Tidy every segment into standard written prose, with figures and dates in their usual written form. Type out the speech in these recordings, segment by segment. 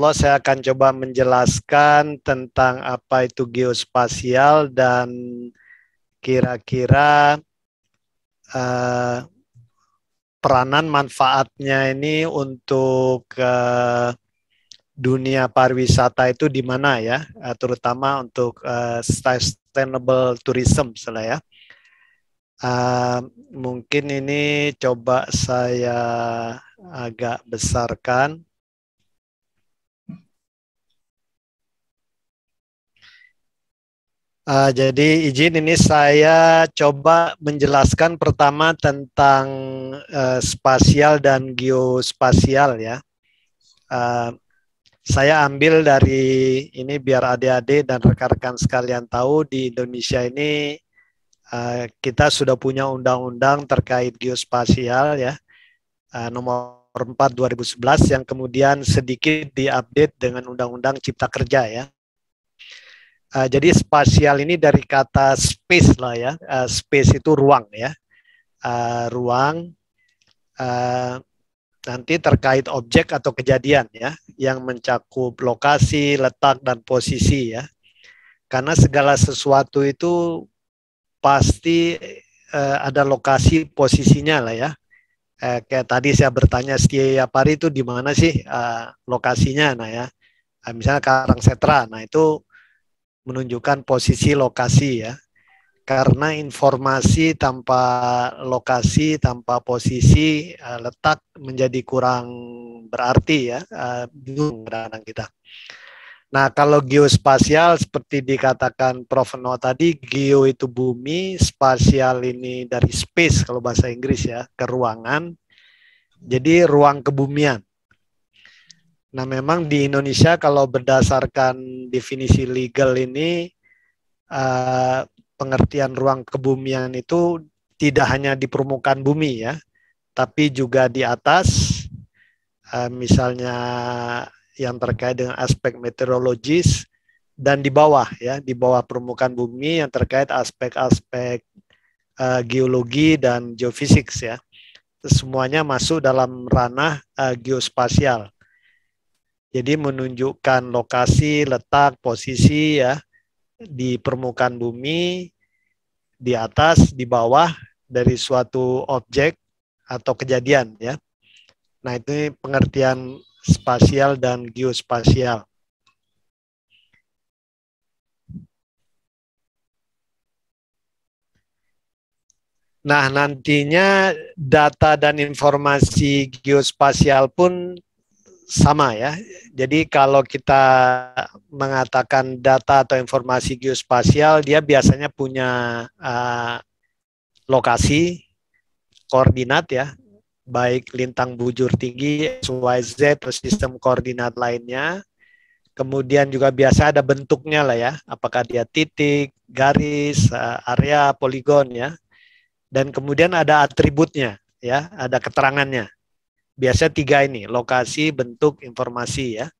Allah saya akan coba menjelaskan tentang apa itu geospasial dan kira-kira peranan manfaatnya ini untuk dunia pariwisata itu di mana ya, terutama untuk sustainable tourism misalnya ya. Mungkin ini coba saya agak besarkan. Jadi izin ini saya coba menjelaskan pertama tentang spasial dan geospasial ya. Saya ambil dari ini biar adik-adik dan rekan-rekan sekalian tahu di Indonesia ini kita sudah punya undang-undang terkait geospasial ya, nomor 4 2011 yang kemudian sedikit diupdate dengan Undang-Undang Cipta Kerja ya. Jadi spasial ini dari kata space lah ya, space itu ruang ya, ruang nanti terkait objek atau kejadian ya, yang mencakup lokasi, letak dan posisi ya. Karena segala sesuatu itu pasti ada lokasi posisinya lah ya. Kayak tadi saya bertanya setiap hari itu di mana sih lokasinya, nah ya, misalnya Karangsetra, nah itu menunjukkan posisi lokasi ya. Karena informasi tanpa lokasi, tanpa posisi, letak menjadi kurang berarti ya, bingung kadang-kadang kita. Nah, kalau geospasial seperti dikatakan Prof. Noah tadi, geo itu bumi, spasial ini dari space kalau bahasa Inggris ya, ke ruangan. Jadi ruang kebumian. Nah, memang di Indonesia kalau berdasarkan definisi legal ini, pengertian ruang kebumian itu tidak hanya di permukaan bumi ya, tapi juga di atas, misalnya yang terkait dengan aspek meteorologis, dan di bawah ya, di bawah permukaan bumi yang terkait aspek-aspek geologi dan geofisik ya. Semuanya masuk dalam ranah geospasial. Jadi menunjukkan lokasi, letak, posisi ya di permukaan bumi, di atas, di bawah dari suatu objek atau kejadian ya. Nah, itu pengertian spasial dan geospasial. Nah, nantinya data dan informasi geospasial pun sama ya. Jadi kalau kita mengatakan data atau informasi geospasial, dia biasanya punya lokasi, koordinat ya, baik lintang bujur tinggi, XYZ, atau sistem koordinat lainnya. Kemudian juga biasa ada bentuknya lah ya, apakah dia titik, garis, area, poligon ya. Dan kemudian ada atributnya ya, ada keterangannya. Biasa 3 ini, lokasi, bentuk, informasi ya.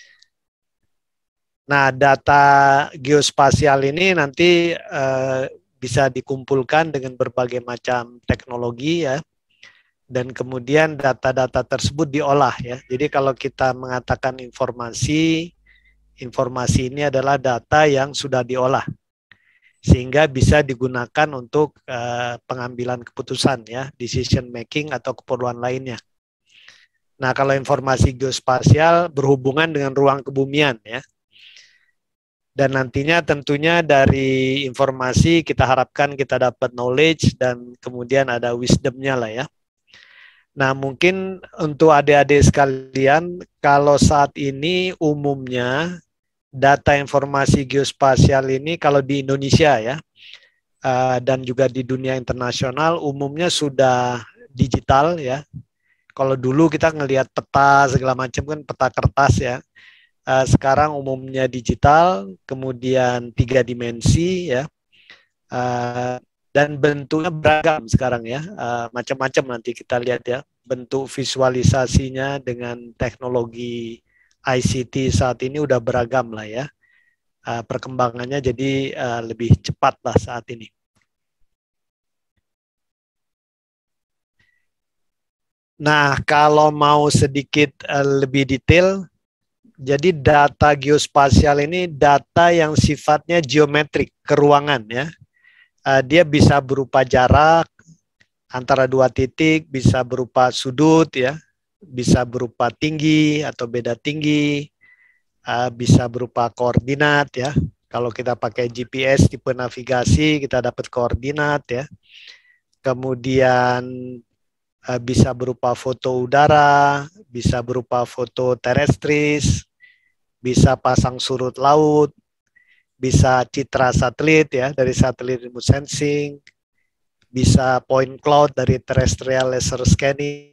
Nah, data geospasial ini nanti bisa dikumpulkan dengan berbagai macam teknologi ya. Dan kemudian data-data tersebut diolah ya. Jadi kalau kita mengatakan informasi, informasi ini adalah data yang sudah diolah sehingga bisa digunakan untuk pengambilan keputusan ya, decision making atau keperluan lainnya. Nah, kalau informasi geospasial berhubungan dengan ruang kebumian ya. Dan nantinya tentunya dari informasi kita harapkan kita dapat knowledge dan kemudian ada wisdomnya lah ya. Nah, mungkin untuk adik-adik sekalian, kalau saat ini umumnya data informasi geospasial ini kalau di Indonesia ya, dan juga di dunia internasional umumnya sudah digital ya. Kalau dulu kita ngelihat peta segala macam kan peta kertas ya. Sekarang umumnya digital, kemudian 3 dimensi ya. Dan bentuknya beragam sekarang ya, macam-macam nanti kita lihat ya, bentuk visualisasinya dengan teknologi ICT saat ini udah beragam lah ya, perkembangannya jadi lebih cepat lah saat ini. Nah, kalau mau sedikit lebih detail, Jadi data geospasial ini data yang sifatnya geometrik, keruangan ya. Dia bisa berupa jarak antara dua titik, bisa berupa sudut ya, bisa berupa tinggi atau beda tinggi, bisa berupa koordinat ya. Kalau kita pakai GPS tipe navigasi, kita dapat koordinat ya. Kemudian bisa berupa foto udara, bisa berupa foto terestris, bisa pasang surut laut, bisa citra satelit ya dari satelit remote sensing, bisa point cloud dari terrestrial laser scanning,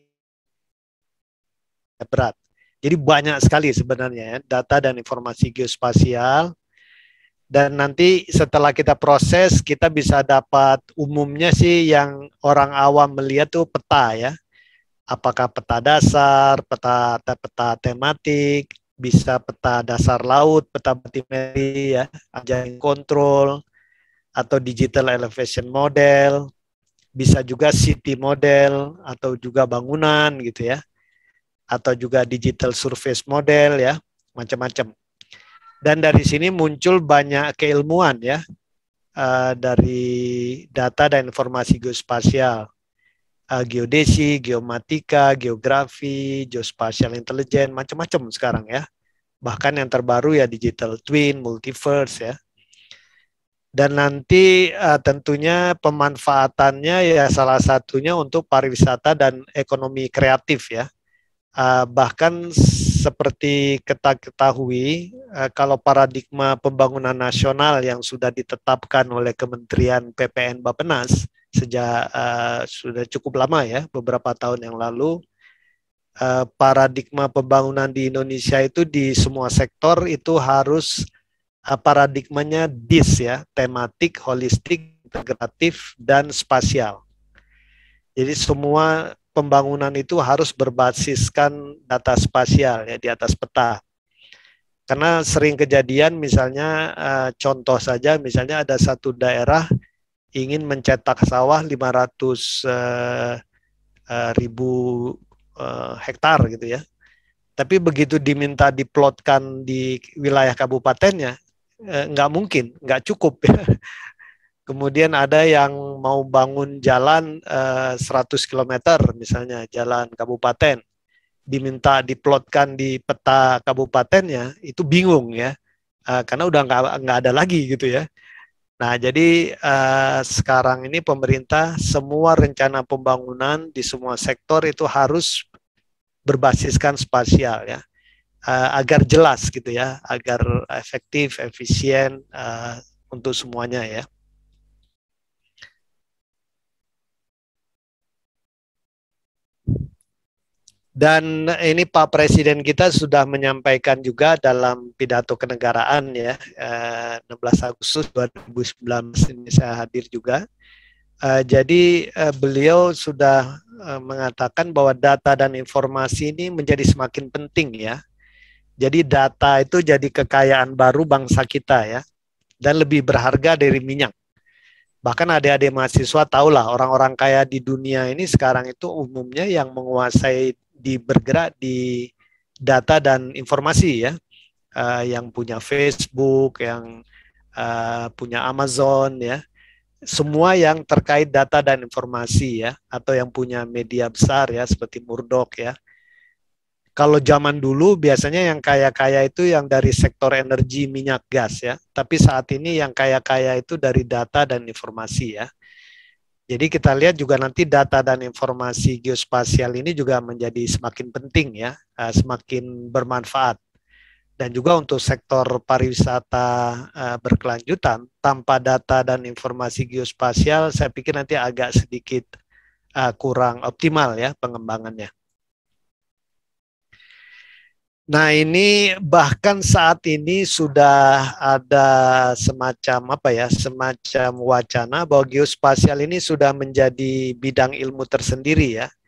berat. Jadi banyak sekali sebenarnya ya, data dan informasi geospasial. Dan nanti setelah kita proses, kita bisa dapat umumnya sih yang orang awam melihat tuh peta ya. Apakah peta dasar, peta tematik, bisa peta dasar laut, peta batimetri ya, jaring kontrol, atau digital elevation model, bisa juga city model, atau juga bangunan gitu ya, atau juga digital surface model ya, macam-macam. Dan dari sini muncul banyak keilmuan ya, dari data dan informasi geospasial. Geodesi, geomatika, geografi, geospatial intelligence, macam-macam sekarang ya. Bahkan yang terbaru ya digital twin, multiverse ya. Dan nanti tentunya pemanfaatannya ya salah satunya untuk pariwisata dan ekonomi kreatif ya. Bahkan seperti kita ketahui, kalau paradigma pembangunan nasional yang sudah ditetapkan oleh Kementerian PPN Bappenas sejak sudah cukup lama ya, beberapa tahun yang lalu, paradigma pembangunan di Indonesia itu di semua sektor itu harus paradigmanya DIS ya, tematik, holistik, integratif, dan spasial. Jadi semua pembangunan itu harus berbasiskan data spasial ya di atas peta. Karena sering kejadian misalnya contoh saja misalnya ada satu daerah ingin mencetak sawah 500 ribu hektar gitu ya. Tapi begitu diminta diplotkan di wilayah kabupatennya, nggak mungkin, nggak cukup ya. Kemudian ada yang mau bangun jalan 100 km misalnya, jalan kabupaten. Diminta diplotkan di peta kabupatennya, itu bingung ya. Karena udah nggak ada lagi gitu ya. Nah, jadi sekarang ini pemerintah semua rencana pembangunan di semua sektor itu harus berbasiskan spasial ya. Agar jelas gitu ya, agar efektif, efisien untuk semuanya ya. Dan ini Pak Presiden kita sudah menyampaikan juga dalam pidato kenegaraan ya, 16 Agustus 2019 ini saya hadir juga. Jadi beliau sudah mengatakan bahwa data dan informasi ini menjadi semakin penting ya. Jadi data itu jadi kekayaan baru bangsa kita ya, dan lebih berharga dari minyak. Bahkan adik-adik mahasiswa tahulah orang-orang kaya di dunia ini sekarang itu umumnya yang menguasai bergerak di data dan informasi ya, yang punya Facebook, yang punya Amazon ya, semua yang terkait data dan informasi ya, atau yang punya media besar ya seperti Murdoch ya. Kalau zaman dulu biasanya yang kaya-kaya itu yang dari sektor energi, minyak, gas ya. Tapi saat ini yang kaya-kaya itu dari data dan informasi ya. Jadi kita lihat juga nanti data dan informasi geospasial ini juga menjadi semakin penting ya, semakin bermanfaat. Dan juga untuk sektor pariwisata berkelanjutan, tanpa data dan informasi geospasial, saya pikir nanti agak sedikit kurang optimal ya pengembangannya. Nah ini bahkan saat ini sudah ada semacam apa ya, semacam wacana bahwa geospasial ini sudah menjadi bidang ilmu tersendiri ya.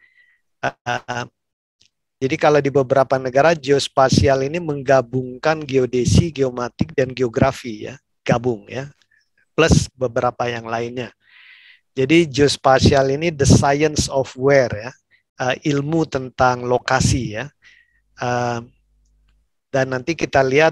Jadi kalau di beberapa negara geospasial ini menggabungkan geodesi, geomatik dan geografi ya, gabung ya, plus beberapa yang lainnya. Jadi geospasial ini the science of where ya, ilmu tentang lokasi ya. Dan nanti kita lihat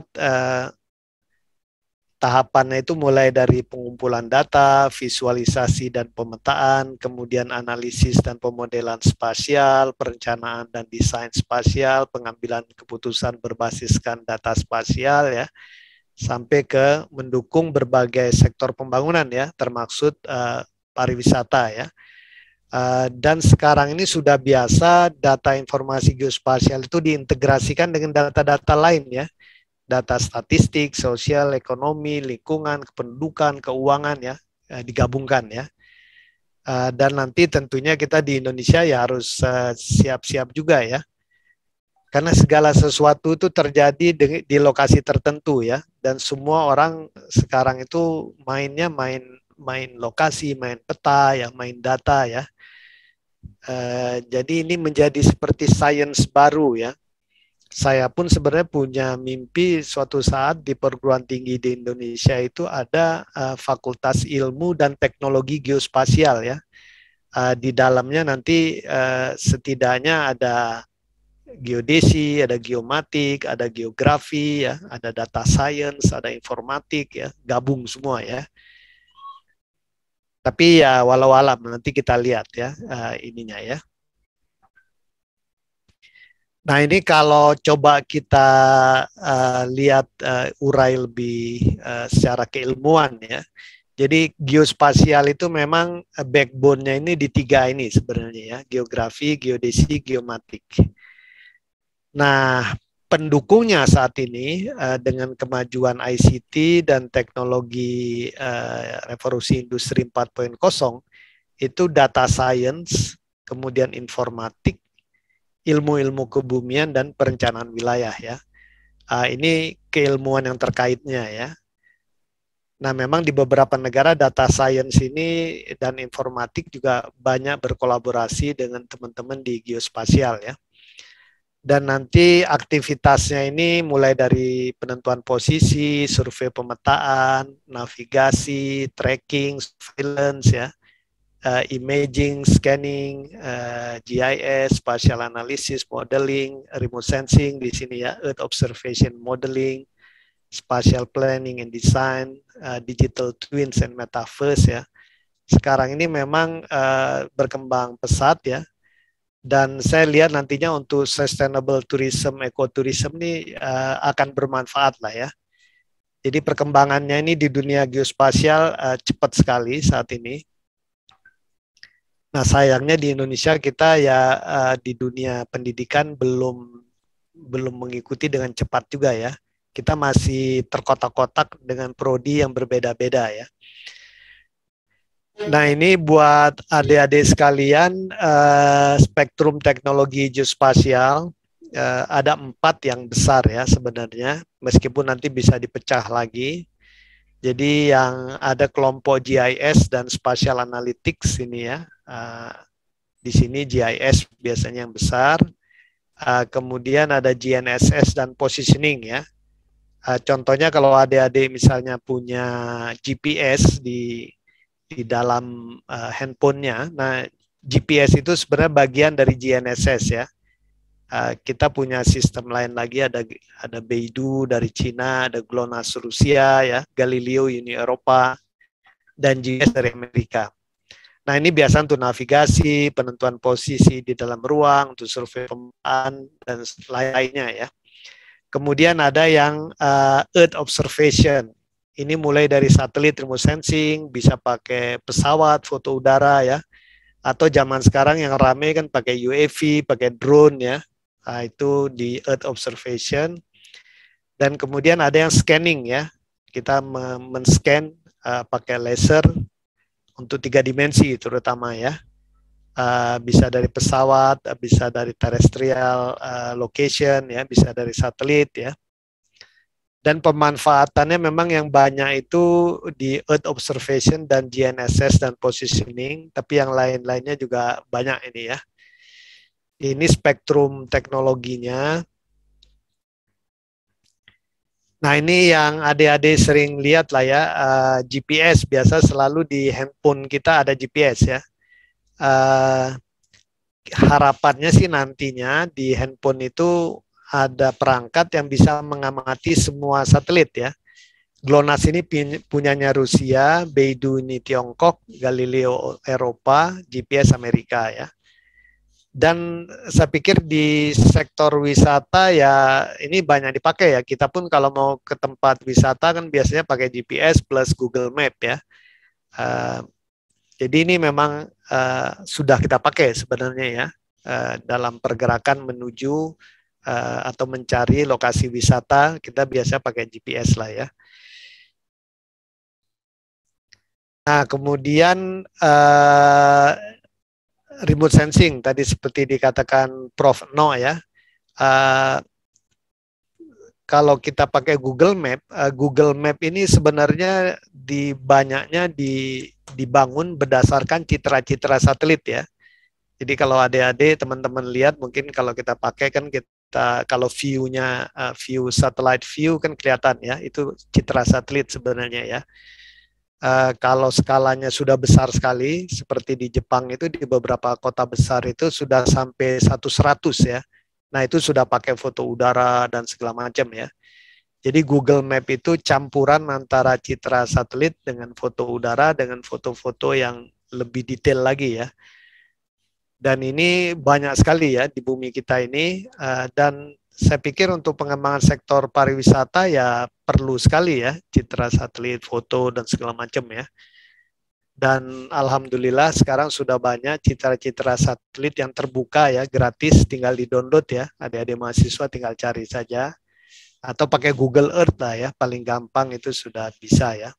tahapannya itu mulai dari pengumpulan data, visualisasi dan pemetaan, kemudian analisis dan pemodelan spasial, perencanaan dan desain spasial, pengambilan keputusan berbasiskan data spasial ya, sampai ke mendukung berbagai sektor pembangunan ya, termaksud pariwisata ya. Dan sekarang ini sudah biasa data informasi geospasial itu diintegrasikan dengan data-data lain ya, data statistik, sosial, ekonomi, lingkungan, kependudukan, keuangan ya, digabungkan ya. Dan nanti tentunya kita di Indonesia ya harus siap-siap juga ya, karena segala sesuatu itu terjadi di lokasi tertentu ya, dan semua orang sekarang itu mainnya main lokasi, main peta ya, main data ya. Jadi ini menjadi seperti sains baru ya. Saya pun sebenarnya punya mimpi suatu saat di perguruan tinggi di Indonesia itu ada Fakultas Ilmu dan Teknologi Geospasial ya. Di dalamnya nanti setidaknya ada geodesi, ada geomatik, ada geografi ya, ada data science, ada informatik ya, gabung semua ya. Tapi ya walau alam nanti kita lihat ya ininya ya. Nah ini kalau coba kita lihat urai lebih secara keilmuan ya. Jadi geospasial itu memang backbone-nya ini di tiga ini sebenarnya ya, geografi, geodesi, geomatik. Nah pendukungnya saat ini dengan kemajuan ICT dan teknologi revolusi industri 4.0 itu data science, kemudian informatik, ilmu-ilmu kebumian dan perencanaan wilayah ya. Ini keilmuan yang terkaitnya ya. Nah, memang di beberapa negara data science ini dan informatik juga banyak berkolaborasi dengan teman-teman di geospasial ya. Dan nanti aktivitasnya ini mulai dari penentuan posisi, survei pemetaan, navigasi, tracking, surveillance ya, imaging, scanning, GIS, spatial analysis, modeling, remote sensing di sini ya, earth observation modeling, spatial planning and design, digital twins and metaverse ya. Sekarang ini memang berkembang pesat ya. Dan saya lihat nantinya untuk sustainable tourism, ecotourism ini akan bermanfaat lah ya. Jadi perkembangannya ini di dunia geospasial cepat sekali saat ini. Nah sayangnya di Indonesia kita ya di dunia pendidikan belum mengikuti dengan cepat juga ya. Kita masih terkotak-kotak dengan prodi yang berbeda-beda ya. Nah ini buat adik-adik sekalian, spektrum teknologi geospasial ada 4 yang besar ya sebenarnya, meskipun nanti bisa dipecah lagi. Jadi yang ada kelompok GIS dan Spatial Analytics ini ya. Di sini GIS biasanya yang besar. Kemudian ada GNSS dan positioning ya. Contohnya kalau adik-adik misalnya punya GPS di dalam handphonenya. Nah, GPS itu sebenarnya bagian dari GNSS ya. Kita punya sistem lain lagi, ada Beidou dari Cina, ada GLONASS Rusia ya, Galileo Uni Eropa, dan GPS dari Amerika. Nah ini biasa untuk navigasi, penentuan posisi di dalam ruang, untuk survei pemetaan dan lain-lainnya ya. Kemudian ada yang Earth Observation. Ini mulai dari satelit remote sensing, bisa pakai pesawat, foto udara ya, atau zaman sekarang yang ramai kan pakai UAV, pakai drone ya. Nah, itu di Earth Observation. Dan kemudian ada yang scanning ya. Kita men-scan pakai laser untuk 3 dimensi terutama ya. Bisa dari pesawat, bisa dari terrestrial location ya, bisa dari satelit ya. Dan pemanfaatannya memang yang banyak itu di Earth Observation dan GNSS dan positioning, tapi yang lain-lainnya juga banyak ini ya. Ini spektrum teknologinya. Nah ini yang adik-adik sering lihat lah ya, GPS biasa selalu di handphone kita ada GPS ya. Harapannya sih nantinya di handphone itu ada perangkat yang bisa mengamati semua satelit ya. GLONASS ini punyanya Rusia, Beidou ini Tiongkok, Galileo Eropa, GPS Amerika ya. Dan saya pikir di sektor wisata ya ini banyak dipakai ya. Kita pun kalau mau ke tempat wisata kan biasanya pakai GPS plus Google Map ya. Jadi ini memang sudah kita pakai sebenarnya ya dalam pergerakan menuju atau mencari lokasi wisata, kita biasa pakai GPS lah ya. Nah, kemudian remote sensing tadi seperti dikatakan Prof. No ya. Kalau kita pakai Google Map ini sebenarnya banyaknya dibangun berdasarkan citra-citra satelit ya. Jadi kalau adik-adik teman-teman lihat mungkin kalau kita pakai kan kita kalau view-nya view satellite view kan kelihatan ya, itu citra satelit sebenarnya ya. Kalau skalanya sudah besar sekali seperti di Jepang itu di beberapa kota besar itu sudah sampai 1/100 ya. Nah, itu sudah pakai foto udara dan segala macam ya. Jadi Google Map itu campuran antara citra satelit dengan foto udara dengan foto-foto yang lebih detail lagi ya. Dan ini banyak sekali ya di bumi kita ini. Dan saya pikir untuk pengembangan sektor pariwisata ya perlu sekali ya citra satelit, foto, dan segala macam ya. Dan alhamdulillah sekarang sudah banyak citra-citra satelit yang terbuka ya, gratis, tinggal di-download ya. Adik-adik mahasiswa tinggal cari saja. Atau pakai Google Earth lah ya, paling gampang itu sudah bisa ya.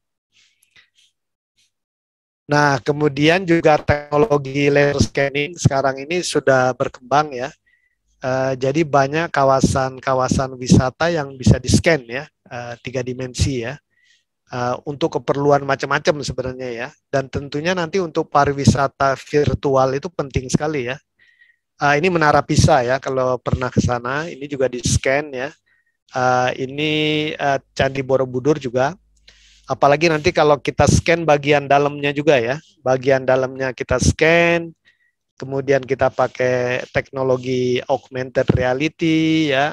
Nah, kemudian juga teknologi laser scanning sekarang ini sudah berkembang ya. Jadi banyak kawasan-kawasan wisata yang bisa di-scan ya, 3 dimensi ya. Untuk keperluan macam-macam sebenarnya ya. Dan tentunya nanti untuk pariwisata virtual itu penting sekali ya. Ini Menara Pisa ya, kalau pernah ke sana, ini juga di-scan ya. Ini Candi Borobudur juga. Apalagi nanti kalau kita scan bagian dalamnya juga ya. Bagian dalamnya kita scan, kemudian kita pakai teknologi augmented reality ya,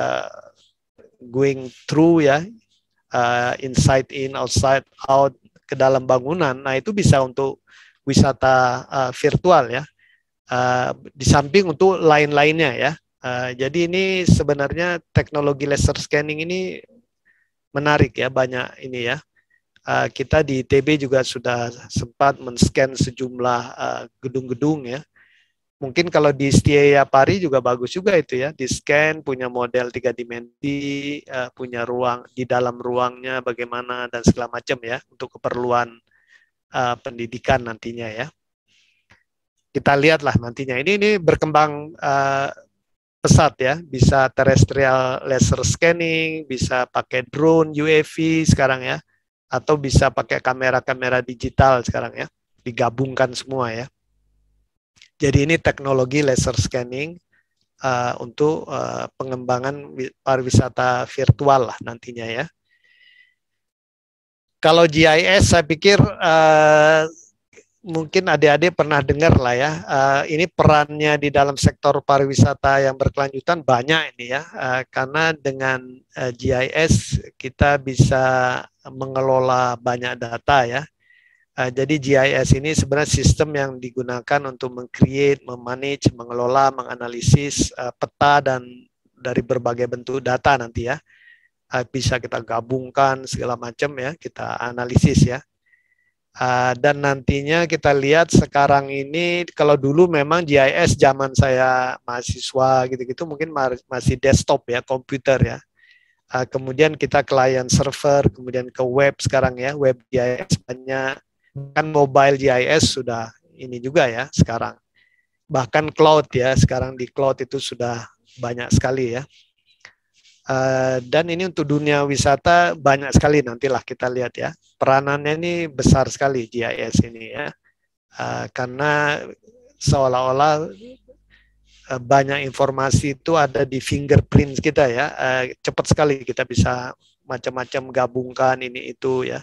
going through ya, inside in, outside out, ke dalam bangunan. Nah, itu bisa untuk wisata virtual ya. Di samping untuk lain-lainnya ya. Jadi ini sebenarnya teknologi laser scanning ini menarik ya, banyak ini ya. Kita di ITB juga sudah sempat men-scan sejumlah gedung-gedung ya. Mungkin kalau di Setia Pari juga bagus juga itu ya, di-scan, punya model 3 dimensi, punya ruang, di dalam ruangnya bagaimana dan segala macam ya, untuk keperluan pendidikan nantinya ya. Kita lihatlah nantinya, ini berkembang pesat ya, bisa terrestrial laser scanning, bisa pakai drone, UAV sekarang ya, atau bisa pakai kamera-kamera digital sekarang ya, digabungkan semua ya. Jadi ini teknologi laser scanning untuk pengembangan pariwisata virtual lah nantinya ya. Kalau GIS saya pikir mungkin adik-adik pernah dengar lah ya, ini perannya di dalam sektor pariwisata yang berkelanjutan banyak ini ya, karena dengan GIS kita bisa mengelola banyak data ya. Jadi GIS ini sebenarnya sistem yang digunakan untuk meng-create, memanage, mengelola, menganalisis peta dan dari berbagai bentuk data nanti ya. Bisa kita gabungkan segala macam ya, kita analisis ya. Dan nantinya kita lihat sekarang ini, kalau dulu memang GIS zaman saya mahasiswa gitu-gitu mungkin masih desktop ya, komputer ya. Kemudian kita client server, kemudian ke web sekarang ya, web GIS banyak. Kan mobile GIS sudah ini juga ya sekarang. Bahkan cloud ya, sekarang di cloud itu sudah banyak sekali ya. Dan ini untuk dunia wisata banyak sekali, nantilah kita lihat ya. Peranannya ini besar sekali GIS ini ya. Karena seolah-olah banyak informasi itu ada di fingerprint kita ya. Cepat sekali kita bisa macam-macam gabungkan ini itu ya.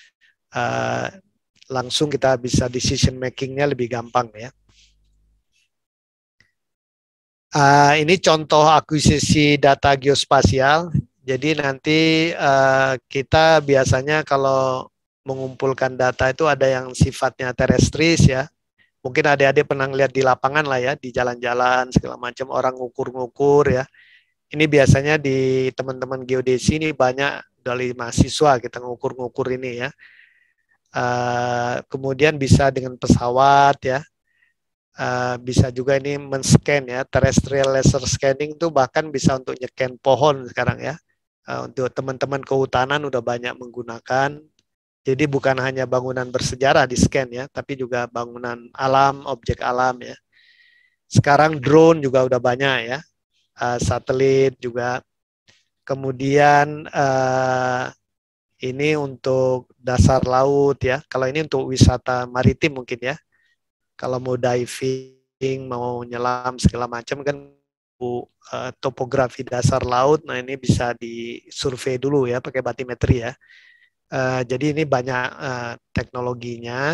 Langsung kita bisa decision making-nya lebih gampang ya. Ini contoh akuisisi data geospasial. Jadi nanti kita biasanya kalau mengumpulkan data itu ada yang sifatnya terestris ya. Mungkin adik-adik pernah lihat di lapangan lah ya, di jalan-jalan segala macam orang ngukur-ngukur ya. Ini biasanya di teman-teman geodesi ini banyak dari mahasiswa kita ngukur-ngukur ini ya. Kemudian bisa dengan pesawat ya. Bisa juga ini men-scan ya, terrestrial laser scanning itu bahkan bisa untuk nyekan pohon sekarang ya. Untuk teman-teman kehutanan udah banyak menggunakan. Jadi bukan hanya bangunan bersejarah di scan ya, tapi juga bangunan alam, objek alam ya. Sekarang drone juga udah banyak ya, satelit juga. Kemudian ini untuk dasar laut ya. Kalau ini untuk wisata maritim mungkin ya. Kalau mau diving, mau nyelam segala macam kan topografi dasar laut. Nah ini bisa disurvei dulu ya pakai batimetri ya. Jadi ini banyak teknologinya.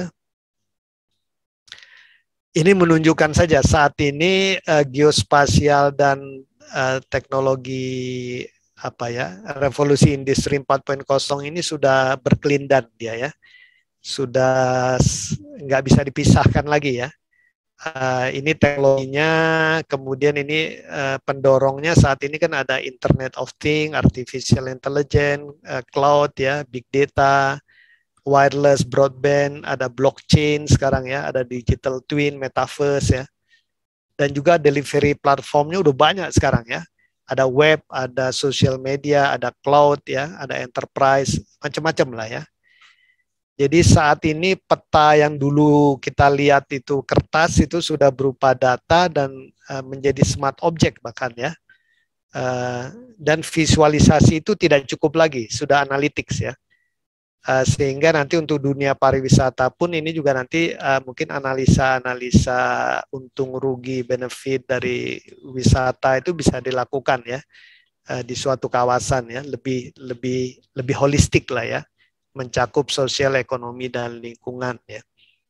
Ini menunjukkan saja saat ini geospasial dan teknologi apa ya, revolusi industri 4.0 ini sudah berkelindan dia ya. Sudah nggak bisa dipisahkan lagi ya. Ini teknologinya, kemudian ini pendorongnya saat ini kan ada Internet of Things, Artificial Intelligence, Cloud ya, Big Data, wireless, broadband, ada blockchain sekarang ya, ada digital twin, metaverse ya, dan juga delivery platformnya udah banyak sekarang ya. Ada web, ada social media, ada cloud ya, ada enterprise, macam-macam lah ya. Jadi saat ini peta yang dulu kita lihat itu kertas itu sudah berupa data dan menjadi smart object bahkan ya. Dan visualisasi itu tidak cukup lagi, sudah analytics ya. Sehingga nanti untuk dunia pariwisata pun ini juga nanti mungkin analisa-analisa untung rugi benefit dari wisata itu bisa dilakukan ya di suatu kawasan ya, lebih holistik lah ya, mencakup sosial, ekonomi, dan lingkungan ya.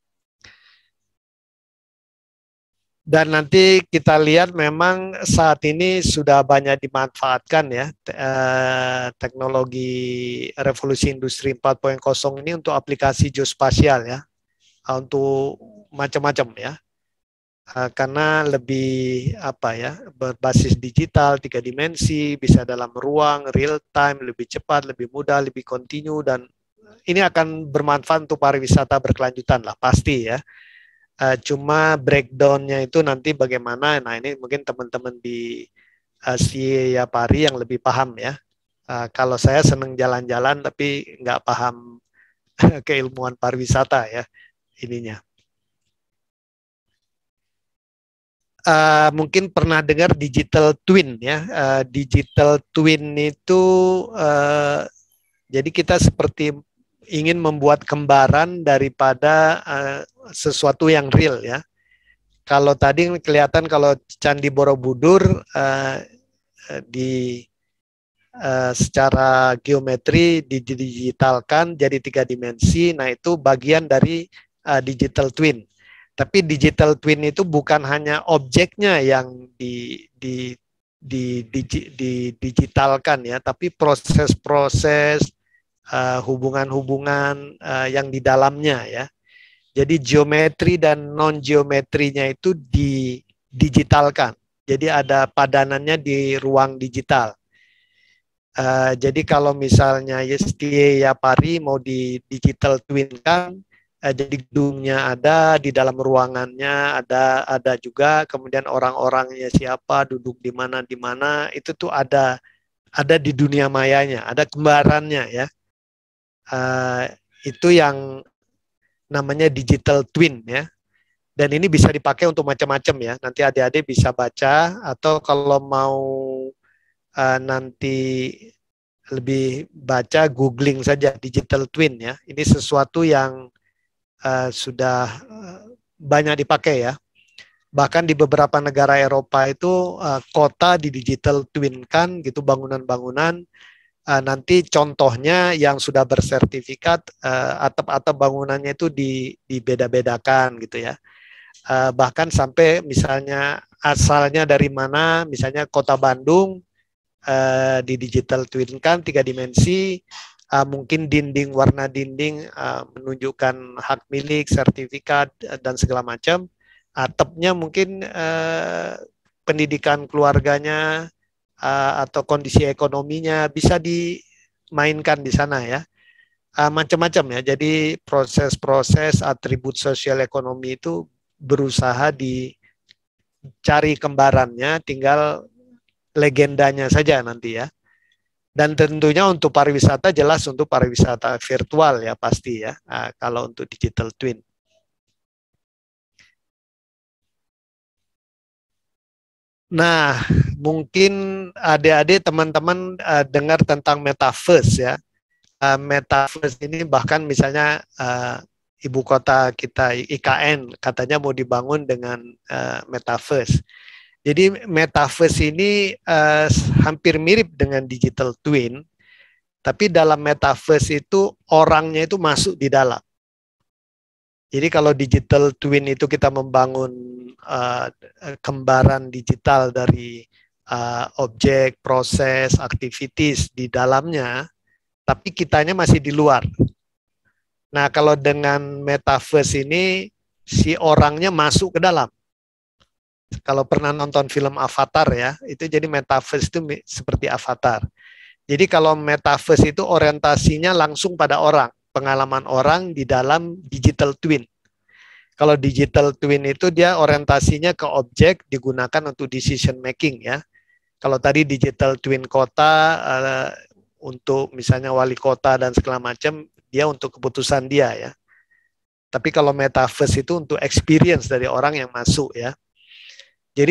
Dan nanti kita lihat memang saat ini sudah banyak dimanfaatkan ya teknologi revolusi industri 4.0 ini untuk aplikasi geospasial ya, untuk macam-macam ya. Karena lebih apa ya, berbasis digital, 3 dimensi, bisa dalam ruang, real time, lebih cepat, lebih mudah, lebih kontinu, dan ini akan bermanfaat untuk pariwisata berkelanjutan lah pasti ya. Cuma breakdown-nya itu nanti bagaimana. Nah ini mungkin teman-teman di SIA Pari yang lebih paham ya. Kalau saya senang jalan-jalan tapi nggak paham keilmuan pariwisata ya ininya. Mungkin pernah dengar digital twin ya. Digital twin itu jadi kita seperti ingin membuat kembaran daripada sesuatu yang real ya. Kalau tadi kelihatan kalau Candi Borobudur secara geometri didigitalkan jadi 3 dimensi, nah itu bagian dari digital twin. Tapi digital twin itu bukan hanya objeknya yang didigitalkan ya, tapi proses-proses hubungan-hubungan yang di dalamnya ya. Jadi geometri dan non-geometrinya itu didigitalkan. Jadi ada padanannya di ruang digital. Jadi kalau misalnya STIA Pari mau di digital twin kan, jadi gedungnya ada, di dalam ruangannya ada juga, kemudian orang-orangnya siapa, duduk di mana, itu tuh ada di dunia mayanya, ada kembarannya ya. Itu yang namanya digital twin ya. Dan ini bisa dipakai untuk macam-macam ya. Nanti adik-adik bisa baca, atau kalau mau nanti lebih baca, googling saja digital twin ya. Ini sesuatu yang sudah banyak dipakai ya. Bahkan di beberapa negara Eropa itu kota di digital twin kan gitu, bangunan-bangunan. Nanti contohnya yang sudah bersertifikat, atap-atap bangunannya itu dibeda-bedakan gitu ya. Bahkan sampai misalnya asalnya dari mana, misalnya kota Bandung di digital twin kan 3 dimensi, mungkin dinding, warna dinding menunjukkan hak milik, sertifikat dan segala macam. Atapnya mungkin pendidikan keluarganya atau kondisi ekonominya bisa dimainkan di sana ya. Macam-macam ya. Jadi proses-proses atribut sosial ekonomi itu berusaha dicari kembarannya, tinggal legendanya saja nanti ya. Dan tentunya untuk pariwisata jelas untuk pariwisata virtual ya pasti ya. Kalau untuk digital twin. Nah, mungkin adik-adik teman-teman dengar tentang metaverse ya. Metaverse ini bahkan misalnya ibu kota kita IKN katanya mau dibangun dengan metaverse. Jadi metaverse ini hampir mirip dengan digital twin, tapi dalam metaverse itu orangnya itu masuk di dalam. Jadi kalau digital twin itu kita membangun kembaran digital dari objek, proses, activities di dalamnya, tapi kitanya masih di luar. Nah, kalau dengan metaverse ini, si orangnya masuk ke dalam. Kalau pernah nonton film Avatar ya, itu jadi metaverse itu seperti Avatar. Jadi kalau metaverse itu orientasinya langsung pada orang, pengalaman orang di dalam digital twin. Kalau digital twin itu dia orientasinya ke objek, digunakan untuk decision making ya. Kalau tadi digital twin kota untuk misalnya wali kota dan segala macam, dia untuk keputusan dia ya. Tapi kalau metaverse itu untuk experience dari orang yang masuk ya. Jadi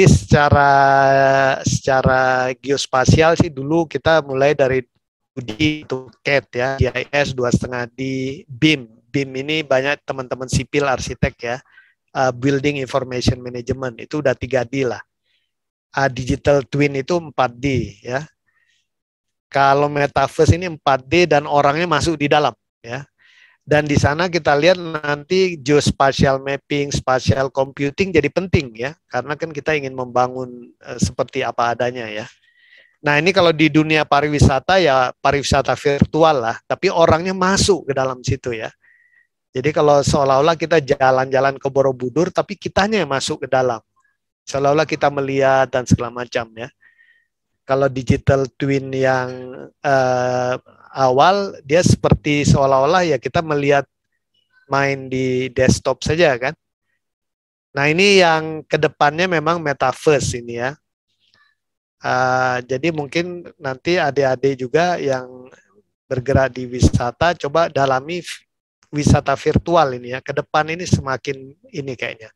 secara geospasial sih dulu kita mulai dari 2D untuk CAD ya, GIS 2,5D, BIM. BIM ini banyak teman-teman sipil arsitek ya. Building Information Management itu udah 3D lah. Digital Twin itu 4D ya. Kalau metaverse ini 4D dan orangnya masuk di dalam ya. Dan di sana kita lihat nanti geospatial mapping, spatial computing jadi penting ya, karena kan kita ingin membangun seperti apa adanya ya. Nah ini kalau di dunia pariwisata ya pariwisata virtual lah, tapi orangnya masuk ke dalam situ ya. Jadi kalau seolah-olah kita jalan-jalan ke Borobudur, tapi kitanya yang masuk ke dalam. Seolah-olah kita melihat dan segala macam ya. Kalau digital twin yang awal, dia seperti seolah-olah ya kita melihat main di desktop saja kan. Nah ini yang kedepannya memang metaverse ini ya. Jadi mungkin nanti adik-adik juga yang bergerak di wisata, coba dalami wisata virtual ini ya. Kedepan ini semakin ini kayaknya.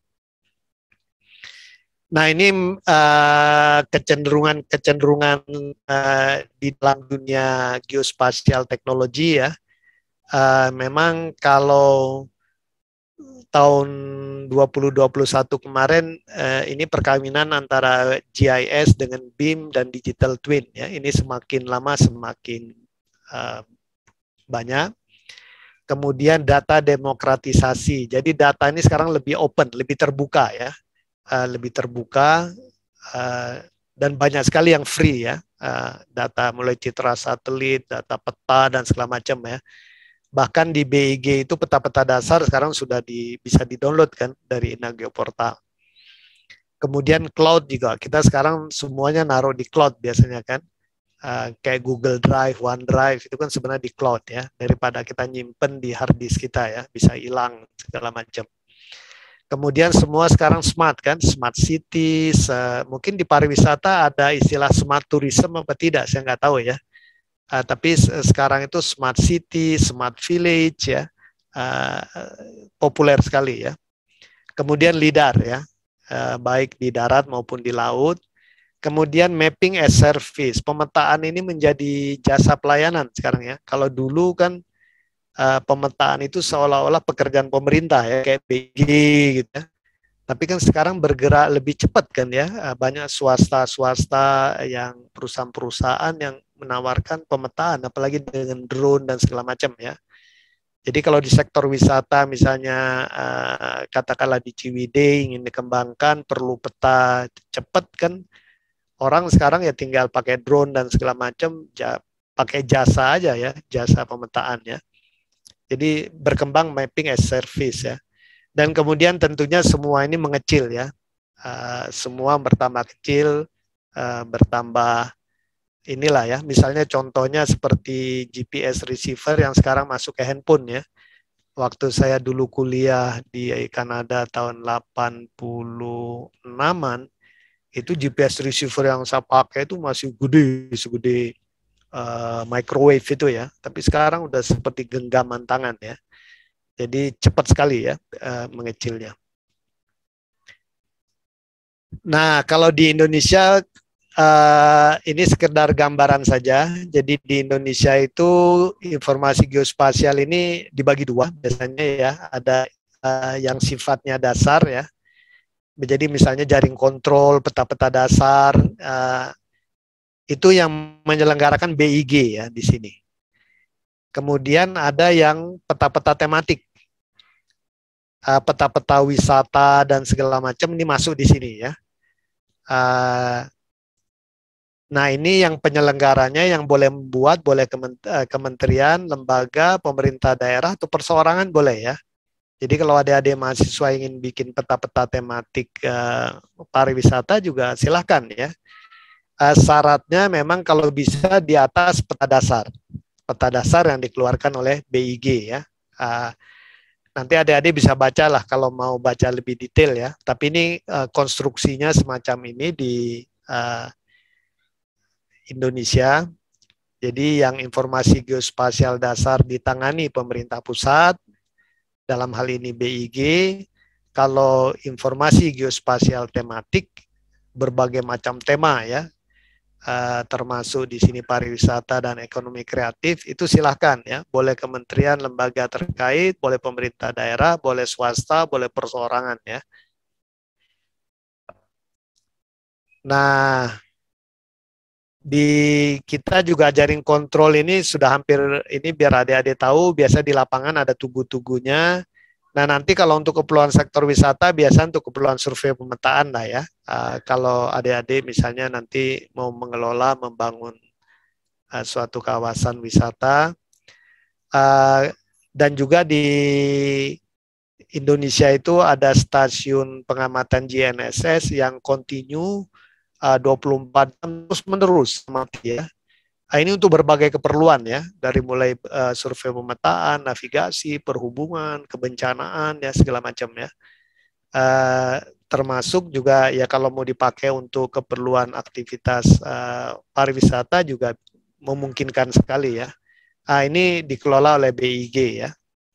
Nah ini kecenderungan di dalam dunia geospasial teknologi ya. Memang kalau tahun 2021 kemarin ini perkawinan antara GIS dengan BIM dan digital twin ya. Ini semakin lama semakin banyak. Kemudian data demokratisasi. Jadi data ini sekarang lebih open, lebih terbuka ya. Lebih terbuka dan banyak sekali yang free ya, data mulai citra satelit, data peta dan segala macam ya. Bahkan di BIG itu peta-peta dasar sekarang sudah bisa di-download kan dari Inageoportal. Kemudian cloud juga, kita sekarang semuanya naruh di cloud biasanya kan, kayak Google Drive, OneDrive itu kan sebenarnya di cloud ya, daripada kita nyimpen di hard disk kita ya, bisa hilang segala macam. Kemudian semua sekarang smart kan, smart cities, mungkin di pariwisata ada istilah smart tourism apa tidak, saya nggak tahu ya. Tapi sekarang itu smart city, smart village ya, populer sekali ya. Kemudian LIDAR ya, baik di darat maupun di laut. Kemudian mapping as service, pemetaan ini menjadi jasa pelayanan sekarang ya. Kalau dulu kan pemetaan itu seolah-olah pekerjaan pemerintah ya kayak BG gitu ya. Tapi kan sekarang bergerak lebih cepat kan ya, banyak swasta yang perusahaan-perusahaan yang menawarkan pemetaan apalagi dengan drone dan segala macam ya. Jadi kalau di sektor wisata misalnya katakanlah di Ciwidey ingin dikembangkan perlu peta cepat kan, orang sekarang ya tinggal pakai drone dan segala macam, pakai jasa aja ya, jasa pemetaan ya. Jadi berkembang mapping as service ya. Dan kemudian tentunya semua ini mengecil ya, semua bertambah kecil, bertambah inilah ya, misalnya contohnya seperti GPS receiver yang sekarang masuk ke handphone ya. Waktu saya dulu kuliah di Kanada tahun 86-an, itu GPS receiver yang saya pakai itu masih gede, segede microwave itu ya. Tapi sekarang udah seperti genggaman tangan ya. Jadi cepat sekali ya mengecilnya. Nah, kalau di Indonesia ini sekedar gambaran saja. Jadi di Indonesia itu informasi geospasial ini dibagi dua biasanya ya. Ada yang sifatnya dasar ya. Jadi misalnya jaring kontrol, peta-peta dasar, itu yang menyelenggarakan BIG ya di sini. Kemudian ada yang peta-peta tematik, peta-peta wisata dan segala macam ini masuk di sini ya. Nah ini yang penyelenggaranya yang boleh membuat, boleh kementerian, lembaga, pemerintah daerah atau perseorangan boleh ya. Jadi kalau adik-adik mahasiswa ingin bikin peta-peta tematik pariwisata juga silahkan ya. Syaratnya memang kalau bisa di atas peta dasar yang dikeluarkan oleh BIG ya. Nanti adik-adik bisa baca lah kalau mau baca lebih detail ya. Tapi ini konstruksinya semacam ini di Indonesia. Jadi yang informasi geospasial dasar ditangani pemerintah pusat, dalam hal ini BIG. Kalau informasi geospasial tematik, berbagai macam tema ya, termasuk di sini pariwisata dan ekonomi kreatif, itu silahkan ya, boleh kementerian, lembaga terkait, boleh pemerintah daerah, boleh swasta, boleh perseorangan ya. Nah, di kita juga jaring kontrol ini sudah hampir, ini biar adik-adik tahu, biasa di lapangan ada tugu-tugunya. Nah nanti kalau untuk keperluan sektor wisata, biasa untuk keperluan survei pemetaan lah ya. Kalau adik-adik misalnya nanti mau mengelola, membangun suatu kawasan wisata. Dan juga di Indonesia itu ada stasiun pengamatan GNSS yang kontinu 24 jam terus menerus mati ya. Ini untuk berbagai keperluan ya, dari mulai survei pemetaan, navigasi, perhubungan, kebencanaan ya segala macam ya. Termasuk juga ya kalau mau dipakai untuk keperluan aktivitas pariwisata juga memungkinkan sekali ya. Ini dikelola oleh BIG ya.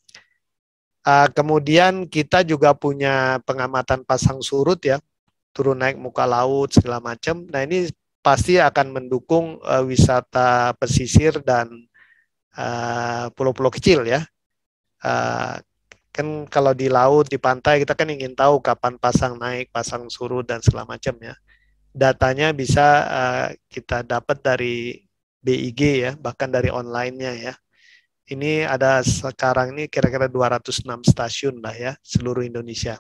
Kemudian kita juga punya pengamatan pasang surut ya, turun naik muka laut segala macam. Nah ini pasti akan mendukung wisata pesisir dan pulau-pulau kecil ya. Kan kalau di laut, di pantai kita kan ingin tahu kapan pasang naik, pasang surut dan segala macam ya. Datanya bisa kita dapat dari BIG ya, bahkan dari online-nya ya. Ini ada sekarang ini kira-kira 206 stasiun lah ya, seluruh Indonesia.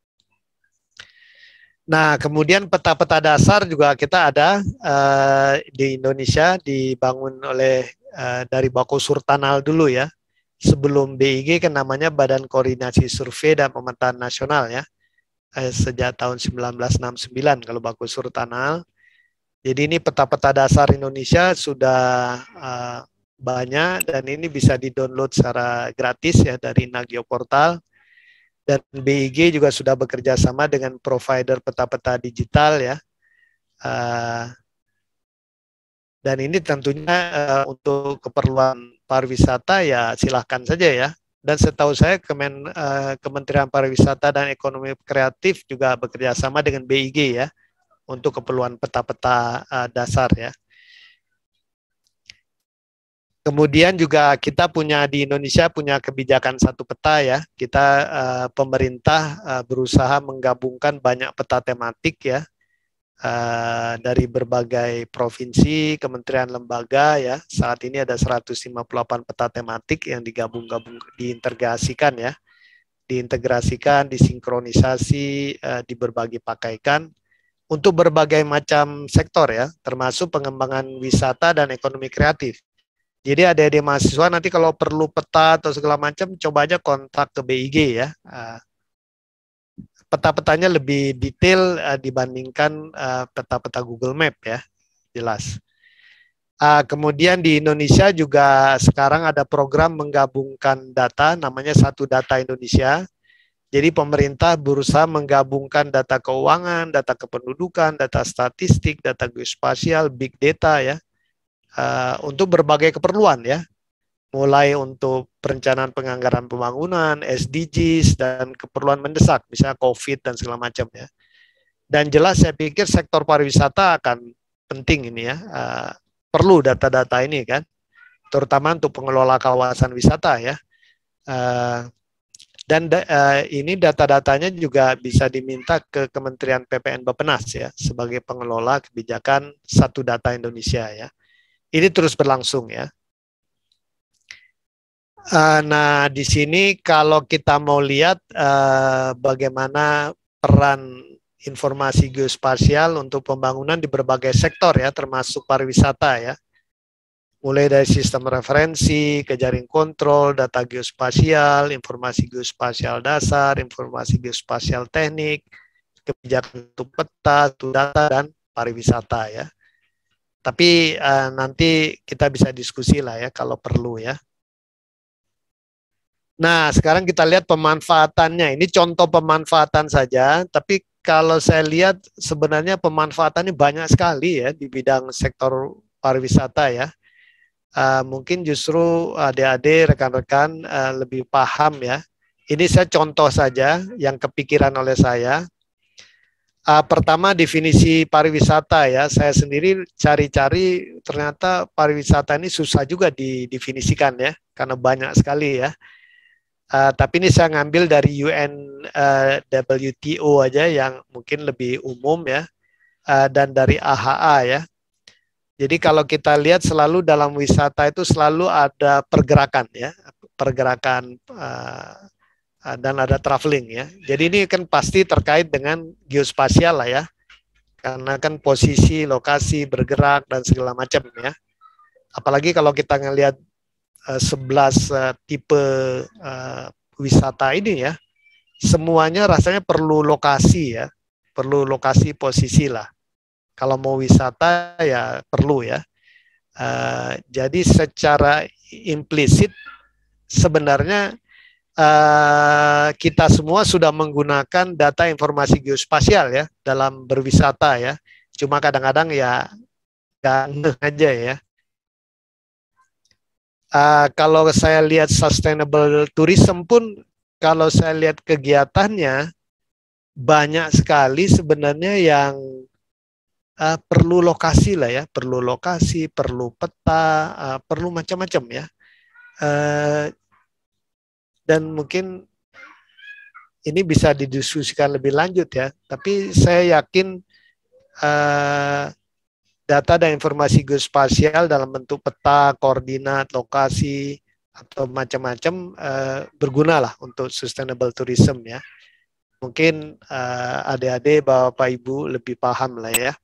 Nah, kemudian peta-peta dasar juga kita ada di Indonesia, dibangun oleh dari Bako Surtanal dulu ya. Sebelum BIG kan namanya Badan Koordinasi Survei dan Pemetaan Nasional ya. Sejak tahun 1969 kalau Bako Surtanal. Jadi ini peta-peta dasar Indonesia sudah banyak dan ini bisa di-download secara gratis ya dari Nagio Portal. Dan BIG juga sudah bekerja sama dengan provider peta-peta digital ya. Dan ini tentunya untuk keperluan pariwisata ya silahkan saja ya. Dan setahu saya Kementerian Pariwisata dan Ekonomi Kreatif juga bekerja sama dengan BIG ya untuk keperluan peta-peta dasar ya. Kemudian juga kita punya di Indonesia punya kebijakan satu peta ya. Kita pemerintah berusaha menggabungkan banyak peta tematik ya. dari berbagai provinsi, kementerian, lembaga ya. Saat ini ada 158 peta tematik yang digabung-gabung, diintegrasikan ya. Diintegrasikan, disinkronisasi, dibagi pakaikan untuk berbagai macam sektor ya, termasuk pengembangan wisata dan ekonomi kreatif. Jadi adik-adik mahasiswa nanti kalau perlu peta atau segala macam, coba aja kontak ke BIG ya. Peta-petanya lebih detail dibandingkan peta-peta Google Map ya, jelas. Kemudian di Indonesia juga sekarang ada program menggabungkan data, namanya Satu Data Indonesia. Jadi pemerintah berusaha menggabungkan data keuangan, data kependudukan, data statistik, data geospasial, big data ya, untuk berbagai keperluan ya, mulai untuk perencanaan penganggaran pembangunan, SDGs, dan keperluan mendesak, misalnya COVID dan segala macam ya. Dan jelas saya pikir sektor pariwisata akan penting ini ya, perlu data-data ini kan, terutama untuk pengelola kawasan wisata ya. Dan ini data-datanya juga bisa diminta ke Kementerian PPN Bappenas ya, sebagai pengelola kebijakan Satu Data Indonesia ya. Ini terus berlangsung ya. Nah, di sini kalau kita mau lihat bagaimana peran informasi geospasial untuk pembangunan di berbagai sektor ya, termasuk pariwisata ya. Mulai dari sistem referensi, ke jaring kontrol, data geospasial, informasi geospasial dasar, informasi geospasial teknik, kebijakan untuk peta, data, dan pariwisata ya. Tapi nanti kita bisa diskusi lah ya kalau perlu ya. Nah, sekarang kita lihat pemanfaatannya. Ini contoh pemanfaatan saja, tapi kalau saya lihat sebenarnya pemanfaatannya banyak sekali ya di bidang sektor pariwisata ya. Mungkin justru adik-adik, rekan-rekan lebih paham ya. Ini saya contoh saja yang kepikiran oleh saya. Pertama definisi pariwisata ya. Saya sendiri cari-cari ternyata pariwisata ini susah juga didefinisikan ya, karena banyak sekali ya. Tapi ini saya ngambil dari UNWTO aja yang mungkin lebih umum ya, dan dari AHA ya. Jadi kalau kita lihat selalu dalam wisata itu selalu ada pergerakan ya, pergerakan dan ada traveling ya. Jadi ini kan pasti terkait dengan geospasial lah ya, karena kan posisi, lokasi, bergerak dan segala macam ya. Apalagi kalau kita ngelihat 11 tipe wisata ini ya, semuanya rasanya perlu lokasi ya, perlu lokasi posisi lah. Kalau mau wisata ya perlu ya. Jadi secara implisit sebenarnya kita semua sudah menggunakan data informasi geospasial ya dalam berwisata ya. Cuma kadang-kadang ya nggak aja ya. Kalau saya lihat sustainable tourism pun, kalau saya lihat kegiatannya banyak sekali sebenarnya yang perlu lokasi lah ya, perlu lokasi, perlu peta, perlu macam-macam ya. Dan mungkin ini bisa didiskusikan lebih lanjut ya, tapi saya yakin data dan informasi geospasial dalam bentuk peta, koordinat, lokasi, atau macam-macam berguna lah untuk sustainable tourism ya. Mungkin adik-adik, Bapak, Ibu lebih paham lah ya.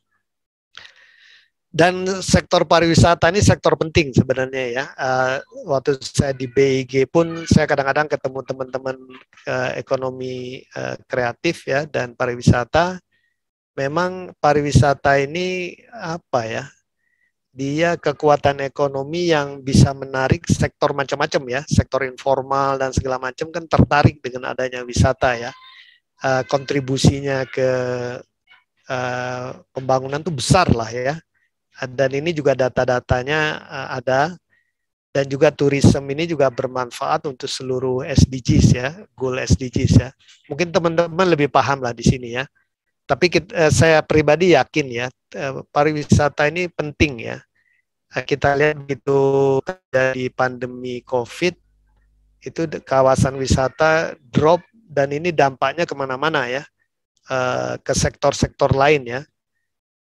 Dan sektor pariwisata ini sektor penting sebenarnya ya. Waktu saya di BIG pun saya kadang-kadang ketemu teman-teman ekonomi kreatif ya dan pariwisata. Memang pariwisata ini apa ya? Dia kekuatan ekonomi yang bisa menarik sektor macam-macam ya, sektor informal dan segala macam kan tertarik dengan adanya wisata ya. Kontribusinya ke pembangunan tuh besar lah ya. Dan ini juga data-datanya ada, dan juga tourism ini juga bermanfaat untuk seluruh SDGs ya, goal SDGs ya. Mungkin teman-teman lebih paham lah di sini ya. Tapi saya pribadi yakin ya, pariwisata ini penting ya. Kita lihat begitu dari pandemi COVID, itu kawasan wisata drop dan ini dampaknya kemana-mana ya, ke sektor-sektor lain ya.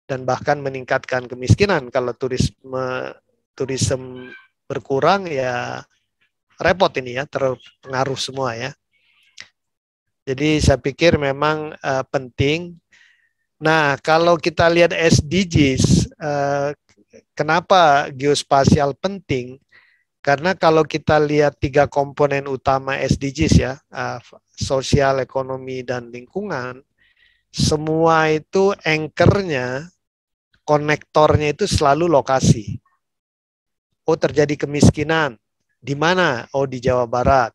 dan bahkan meningkatkan kemiskinan. Kalau turisme berkurang ya repot ini ya, terpengaruh semua ya. Jadi saya pikir memang penting. Nah, kalau kita lihat SDGs, kenapa geospasial penting? Karena kalau kita lihat 3 komponen utama SDGs ya, sosial, ekonomi, dan lingkungan, semua itu anchor-nya, konektornya itu selalu lokasi. Oh, terjadi kemiskinan. Di mana? Oh, di Jawa Barat.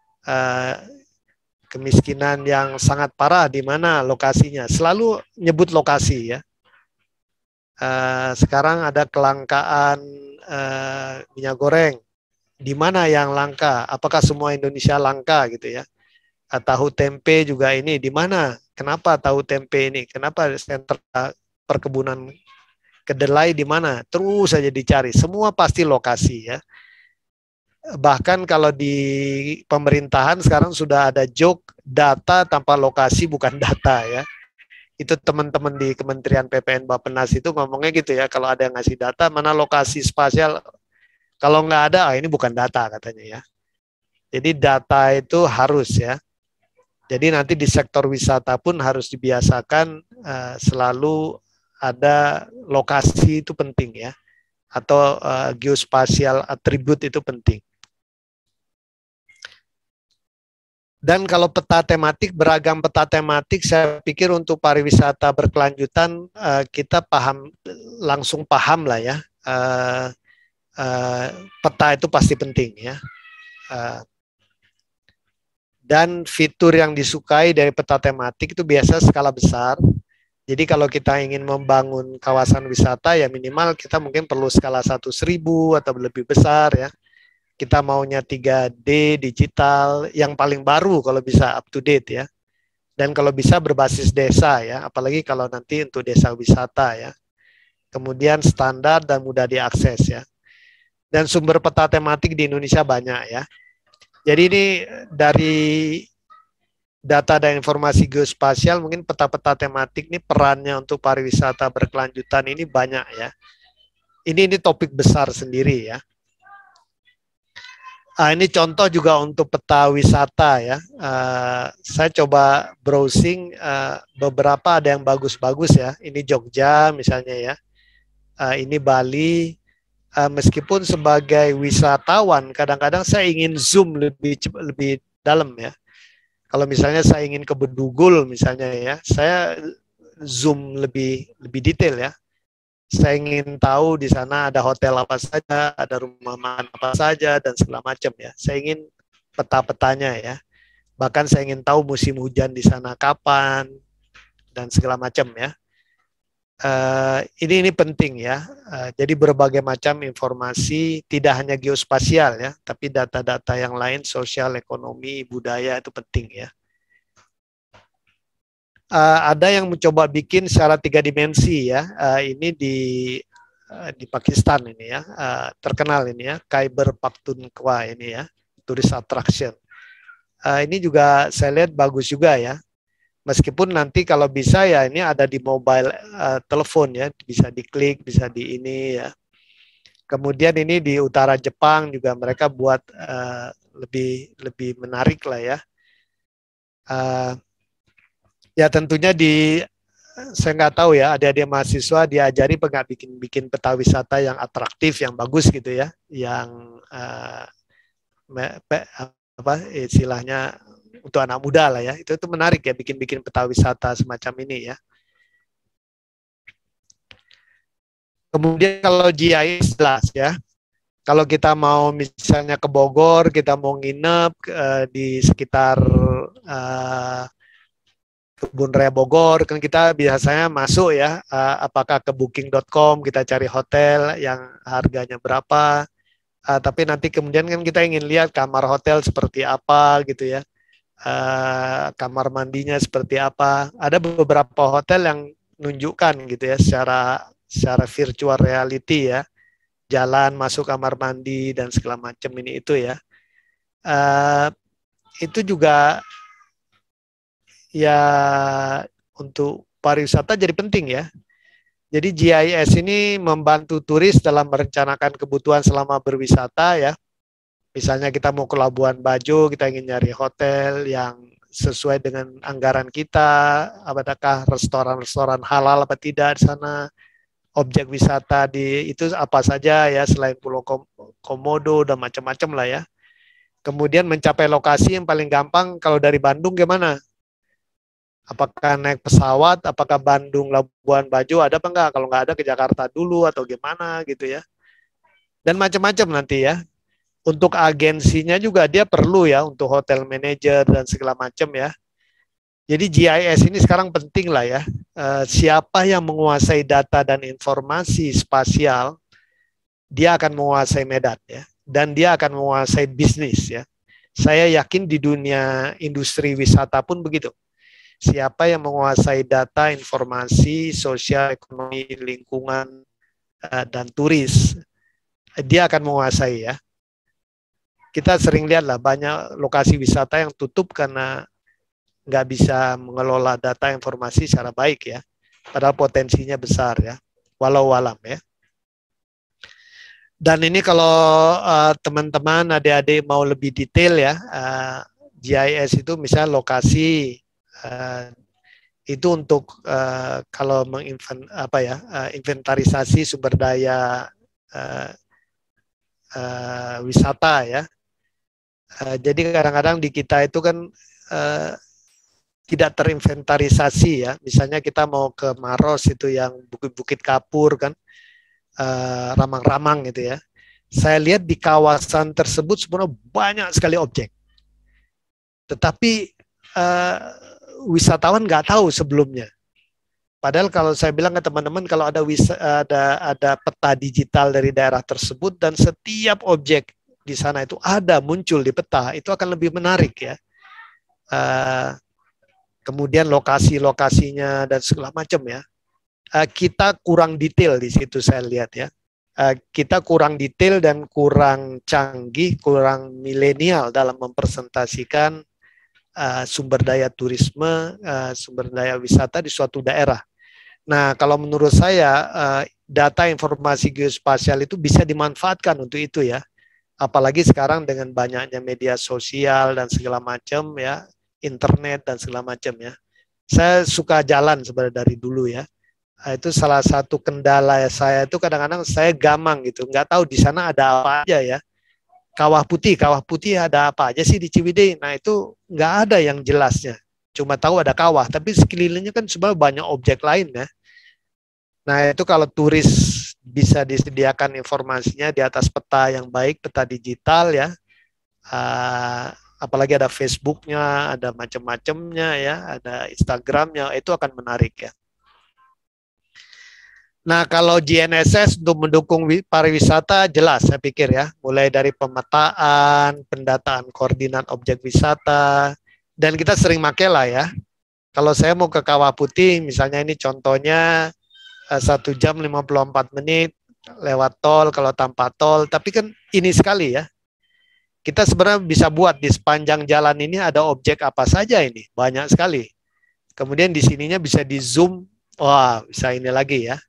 Kemiskinan yang sangat parah di mana lokasinya? Selalu nyebut lokasi ya. Sekarang ada kelangkaan minyak goreng. Di mana yang langka? Apakah semua Indonesia langka gitu ya? Tahu tempe juga ini di mana? Kenapa tahu tempe ini? Kenapa sentra perkebunan kedelai di mana? Terus saja dicari. Semua pasti lokasi ya. Bahkan kalau di pemerintahan sekarang sudah ada joke data tanpa lokasi bukan data ya. Itu teman-teman di Kementerian PPN Bappenas itu ngomongnya gitu ya, kalau ada yang ngasih data, mana lokasi spasial, kalau nggak ada, ini bukan data katanya ya. Jadi data itu harus ya. Jadi nanti di sektor wisata pun harus dibiasakan selalu ada lokasi itu penting ya. Atau geospasial atribut itu penting. Dan kalau peta tematik, beragam peta tematik, saya pikir untuk pariwisata berkelanjutan kita langsung paham lah ya. Peta itu pasti penting ya. Dan fitur yang disukai dari peta tematik itu biasa skala besar. Jadi kalau kita ingin membangun kawasan wisata ya minimal kita mungkin perlu skala 1.000 atau lebih besar ya. Kita maunya 3D digital yang paling baru kalau bisa up to date ya. Dan kalau bisa berbasis desa ya, apalagi kalau nanti untuk desa wisata ya. Kemudian standar dan mudah diakses ya. Dan sumber peta tematik di Indonesia banyak ya. Jadi ini dari data dan informasi geospasial mungkin peta-peta tematik ini perannya untuk pariwisata berkelanjutan ini banyak ya. Ini topik besar sendiri ya. Ini contoh juga untuk peta wisata ya. Saya coba browsing beberapa ada yang bagus-bagus ya. Ini Jogja misalnya ya. Ini Bali. Meskipun sebagai wisatawan kadang-kadang saya ingin zoom lebih dalam ya. Kalau misalnya saya ingin ke Bedugul misalnya ya, saya zoom lebih detail ya. Saya ingin tahu di sana ada hotel apa saja, ada rumah makan apa saja, dan segala macam ya. Saya ingin peta-petanya ya. Bahkan saya ingin tahu musim hujan di sana kapan, dan segala macam ya. Ini penting ya. Jadi berbagai macam informasi, tidak hanya geospasial ya, tapi data-data yang lain, sosial, ekonomi, budaya itu penting ya. Ada yang mencoba bikin secara 3 dimensi ya. Ini di Pakistan ini ya, terkenal ini ya, Khyber Pakhtunkhwa ini ya, tourist attraction. Ini juga saya lihat bagus juga ya. Meskipun nanti kalau bisa ya ini ada di mobile telepon ya, bisa diklik, bisa di ini ya. Kemudian ini di utara Jepang juga mereka buat lebih menarik lah ya. Ya tentunya saya nggak tahu ya, adik-adik mahasiswa diajari nggak bikin peta wisata yang atraktif, yang bagus gitu ya, yang apa istilahnya untuk anak muda lah ya, itu menarik ya bikin peta wisata semacam ini ya. Kemudian kalau GIS jelas ya, kalau kita mau misalnya ke Bogor, kita mau nginep di sekitar Kebun Raya Bogor, kan kita biasanya masuk ya, apakah ke booking.com, kita cari hotel yang harganya berapa, tapi nanti kemudian kan kita ingin lihat kamar hotel seperti apa gitu ya, kamar mandinya seperti apa. Ada beberapa hotel yang nunjukkan gitu ya secara virtual reality ya, jalan masuk kamar mandi dan segala macam ini itu ya. Itu juga ya untuk pariwisata jadi penting ya. Jadi GIS ini membantu turis dalam merencanakan kebutuhan selama berwisata ya. Misalnya kita mau ke Labuan Bajo, kita ingin nyari hotel yang sesuai dengan anggaran kita, apakah restoran-restoran halal apa tidak di sana, objek wisata di itu apa saja ya selain Pulau Komodo dan macam-macam lah ya. Kemudian mencapai lokasi yang paling gampang kalau dari Bandung gimana? Apakah naik pesawat, apakah Bandung, Labuan Bajo ada apa enggak? Kalau enggak ada ke Jakarta dulu atau gimana gitu ya. Dan macam-macam nanti ya. Untuk agensinya juga dia perlu ya untuk hotel manager dan segala macam ya. Jadi GIS ini sekarang penting lah ya. Siapa yang menguasai data dan informasi spasial, dia akan menguasai Medan ya. Dan dia akan menguasai bisnis ya. Saya yakin di dunia industri wisata pun begitu. Siapa yang menguasai data, informasi, sosial, ekonomi, lingkungan, dan turis, dia akan menguasai ya. Kita sering lihat lah banyak lokasi wisata yang tutup karena nggak bisa mengelola data informasi secara baik ya. Padahal potensinya besar ya. Walau alam ya. Dan ini kalau teman-teman, adik-adik mau lebih detail ya, GIS itu misalnya lokasi itu untuk kalau inventarisasi sumber daya wisata ya. Jadi kadang-kadang di kita itu kan tidak terinventarisasi ya. Misalnya kita mau ke Maros itu yang bukit-bukit kapur kan, ramang-ramang gitu ya. Saya lihat di kawasan tersebut sebenarnya banyak sekali objek. Tetapi wisatawan nggak tahu sebelumnya. Padahal kalau saya bilang ke teman-teman kalau ada peta digital dari daerah tersebut dan setiap objek di sana itu ada muncul di peta, itu akan lebih menarik ya. Kemudian lokasi-lokasinya dan segala macam ya. Kita kurang detail di situ saya lihat ya. Kita kurang detail dan kurang canggih, kurang milenial dalam mempresentasikan sumber daya turisme, sumber daya wisata di suatu daerah. Nah, kalau menurut saya data informasi geospasial itu bisa dimanfaatkan untuk itu ya. Apalagi sekarang dengan banyaknya media sosial dan segala macam ya, internet dan segala macam ya. Saya suka jalan sebenarnya dari dulu ya. Itu salah satu kendala saya itu kadang-kadang saya gamang gitu, nggak tahu di sana ada apa aja ya. Kawah Putih ada apa aja sih di Ciwidey? Nah itu nggak ada yang jelasnya. Cuma tahu ada kawah, tapi sekelilingnya kan sebenarnya banyak objek lain ya. Nah itu kalau turis bisa disediakan informasinya di atas peta yang baik, peta digital ya. Apalagi ada Facebooknya, ada macam-macamnya ya, ada Instagramnya, itu akan menarik ya. Nah, kalau GNSS untuk mendukung pariwisata jelas saya pikir ya, mulai dari pemetaan, pendataan koordinat objek wisata, dan kita sering pakai lah ya. Kalau saya mau ke Kawah Putih, misalnya ini contohnya 1 jam 54 menit lewat tol, kalau tanpa tol, tapi kan ini sekali ya. Kita sebenarnya bisa buat di sepanjang jalan ini ada objek apa saja ini, banyak sekali. Kemudian di sininya bisa di zoom, wah bisa ini lagi ya.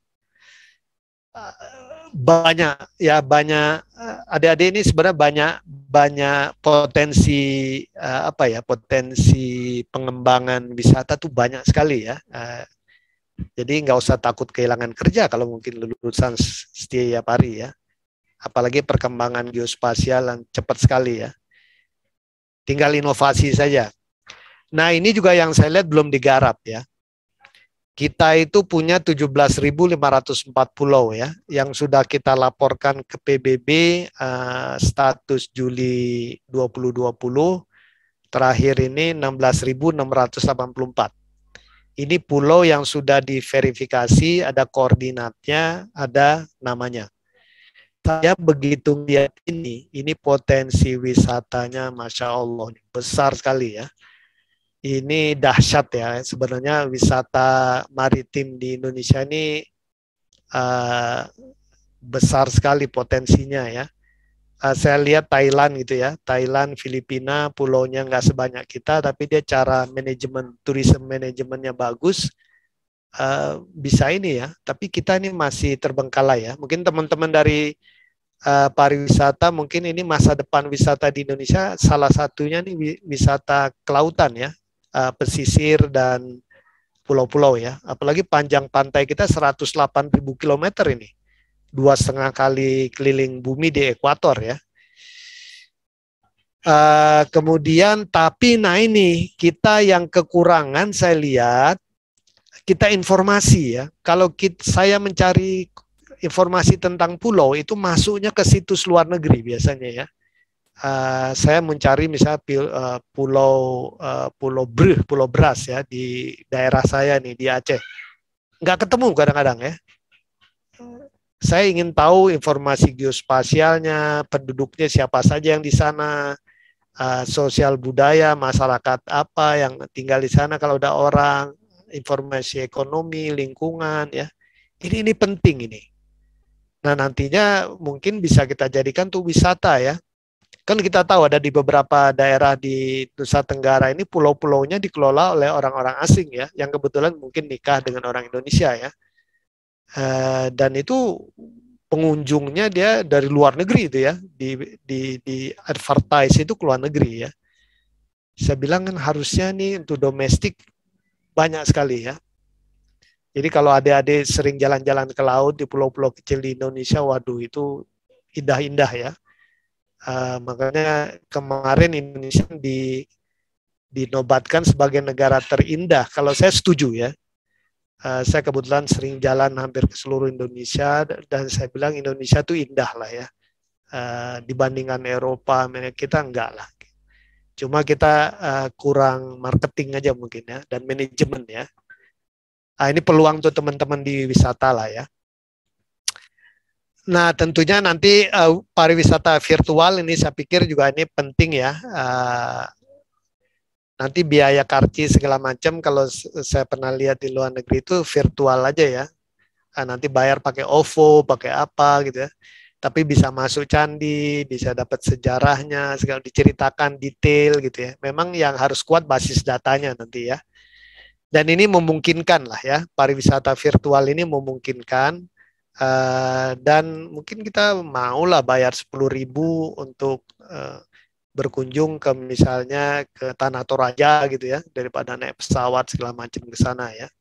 Banyak adik-adik ini sebenarnya banyak potensi potensi pengembangan wisata tuh banyak sekali ya. Jadi nggak usah takut kehilangan kerja kalau mungkin lulusan setiap hari ya. Apalagi perkembangan geospasial yang cepat sekali ya. Tinggal inovasi saja. Nah ini juga yang saya lihat belum digarap ya. Kita itu punya 17.504 pulau ya, yang sudah kita laporkan ke PBB status Juli 2020, terakhir ini 16.684. Ini pulau yang sudah diverifikasi, ada koordinatnya, ada namanya. Saya begitu lihat ini potensi wisatanya Masya Allah, besar sekali ya. Ini dahsyat ya, sebenarnya wisata maritim di Indonesia ini besar sekali potensinya ya. Saya lihat Thailand gitu ya, Thailand, Filipina, pulaunya nggak sebanyak kita, tapi dia cara manajemen, tourism manajemennya bagus, bisa ini ya, tapi kita ini masih terbengkalai ya. Mungkin teman-teman dari pariwisata, mungkin ini masa depan wisata di Indonesia salah satunya nih wisata kelautan ya, pesisir dan pulau-pulau ya. Apalagi panjang pantai kita 108.000 kilometer ini, 2,5 kali keliling bumi di ekuator ya. Kemudian tapi nah ini kita yang kekurangan saya lihat, kita informasi ya. Kalau saya mencari informasi tentang pulau itu masuknya ke situs luar negeri biasanya ya. Saya mencari misalnya Pulau Beras ya di daerah saya nih di Aceh. Nggak ketemu kadang-kadang ya. Saya ingin tahu informasi geospasialnya, penduduknya siapa saja yang di sana, sosial budaya, masyarakat apa yang tinggal di sana kalau ada orang, informasi ekonomi, lingkungan ya. Ini penting ini. Nah, nantinya mungkin bisa kita jadikan tuh wisata ya. Kan kita tahu ada di beberapa daerah di Nusa Tenggara ini pulau-pulaunya dikelola oleh orang-orang asing ya, yang kebetulan mungkin nikah dengan orang Indonesia ya. Dan itu pengunjungnya dia dari luar negeri itu ya, di advertise itu ke luar negeri ya. Saya bilang kan harusnya nih untuk domestik banyak sekali ya. Jadi kalau adik-adik sering jalan-jalan ke laut di pulau-pulau kecil di Indonesia, waduh itu indah-indah ya. Makanya kemarin Indonesia dinobatkan sebagai negara terindah. Kalau saya setuju ya. Saya kebetulan sering jalan hampir ke seluruh Indonesia dan saya bilang Indonesia itu indah lah ya. Dibandingkan Eropa, kita enggak lah. Cuma kita kurang marketing aja mungkin ya dan manajemen ya. Ini peluang untuk teman-teman di wisata lah ya. Nah tentunya nanti pariwisata virtual ini saya pikir juga ini penting ya. Nanti biaya karci segala macam kalau saya pernah lihat di luar negeri itu virtual aja ya. Nanti bayar pakai OVO, pakai apa gitu ya. Tapi bisa masuk candi, bisa dapat sejarahnya, segala diceritakan detail gitu ya. Memang yang harus kuat basis datanya nanti ya. Dan ini memungkinkan lah ya, pariwisata virtual ini memungkinkan. Dan mungkin kita maulah bayar 10.000 untuk berkunjung ke misalnya ke Tanah Toraja gitu ya, daripada naik pesawat segala macam ke sana ya.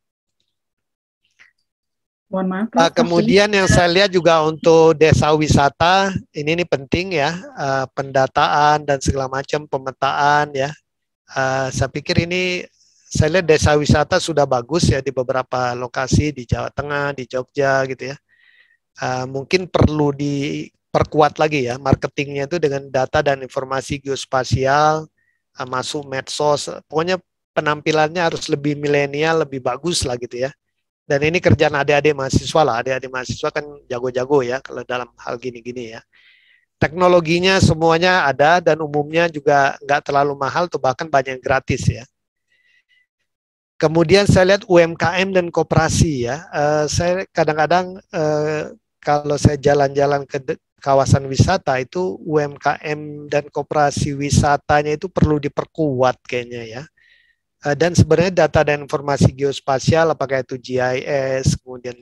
Mohon maaf, kemudian yang saya lihat juga untuk desa wisata ini penting ya, pendataan dan segala macam pemetaan ya. Saya pikir ini saya lihat desa wisata sudah bagus ya di beberapa lokasi di Jawa Tengah, di Jogja gitu ya. Mungkin perlu diperkuat lagi ya marketingnya itu dengan data dan informasi geospasial, masuk medsos, pokoknya penampilannya harus lebih milenial, lebih bagus lah gitu ya. Dan ini kerjaan adik-adik mahasiswa lah, adik-adik mahasiswa kan jago-jago ya kalau dalam hal gini-gini ya. Teknologinya semuanya ada dan umumnya juga nggak terlalu mahal, tuh bahkan banyak yang gratis ya. Kemudian saya lihat UMKM dan koperasi ya. Saya kadang-kadang kalau saya jalan-jalan ke kawasan wisata itu UMKM dan koperasi wisatanya itu perlu diperkuat kayaknya ya. Dan sebenarnya data dan informasi geospasial apakah itu GIS, kemudian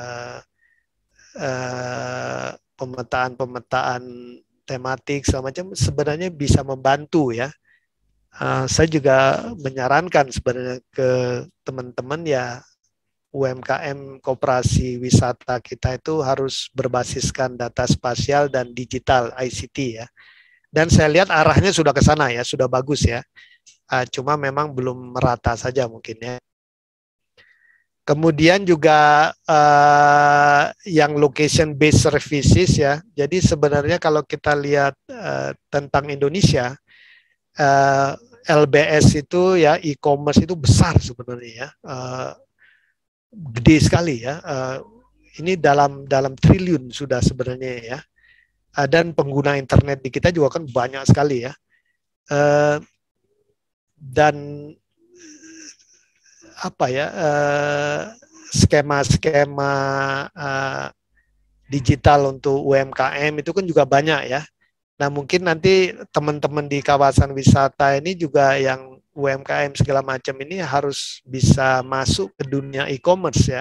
pemetaan tematik segala macam sebenarnya bisa membantu ya. Saya juga menyarankan sebenarnya ke teman-teman ya UMKM koperasi wisata kita itu harus berbasiskan data spasial dan digital ICT ya. Dan saya lihat arahnya sudah ke sana ya, sudah bagus ya. Cuma memang belum merata saja mungkin ya. Kemudian juga yang location based services ya. Jadi sebenarnya kalau kita lihat tentang Indonesia, LBS itu ya e-commerce itu besar sebenarnya ya. Gede sekali ya. Ini dalam triliun sudah sebenarnya ya. Dan pengguna internet di kita juga kan banyak sekali ya. Dan apa ya skema-skema digital untuk UMKM itu kan juga banyak ya. Nah mungkin nanti teman-teman di kawasan wisata ini juga yang UMKM segala macam ini harus bisa masuk ke dunia e-commerce ya.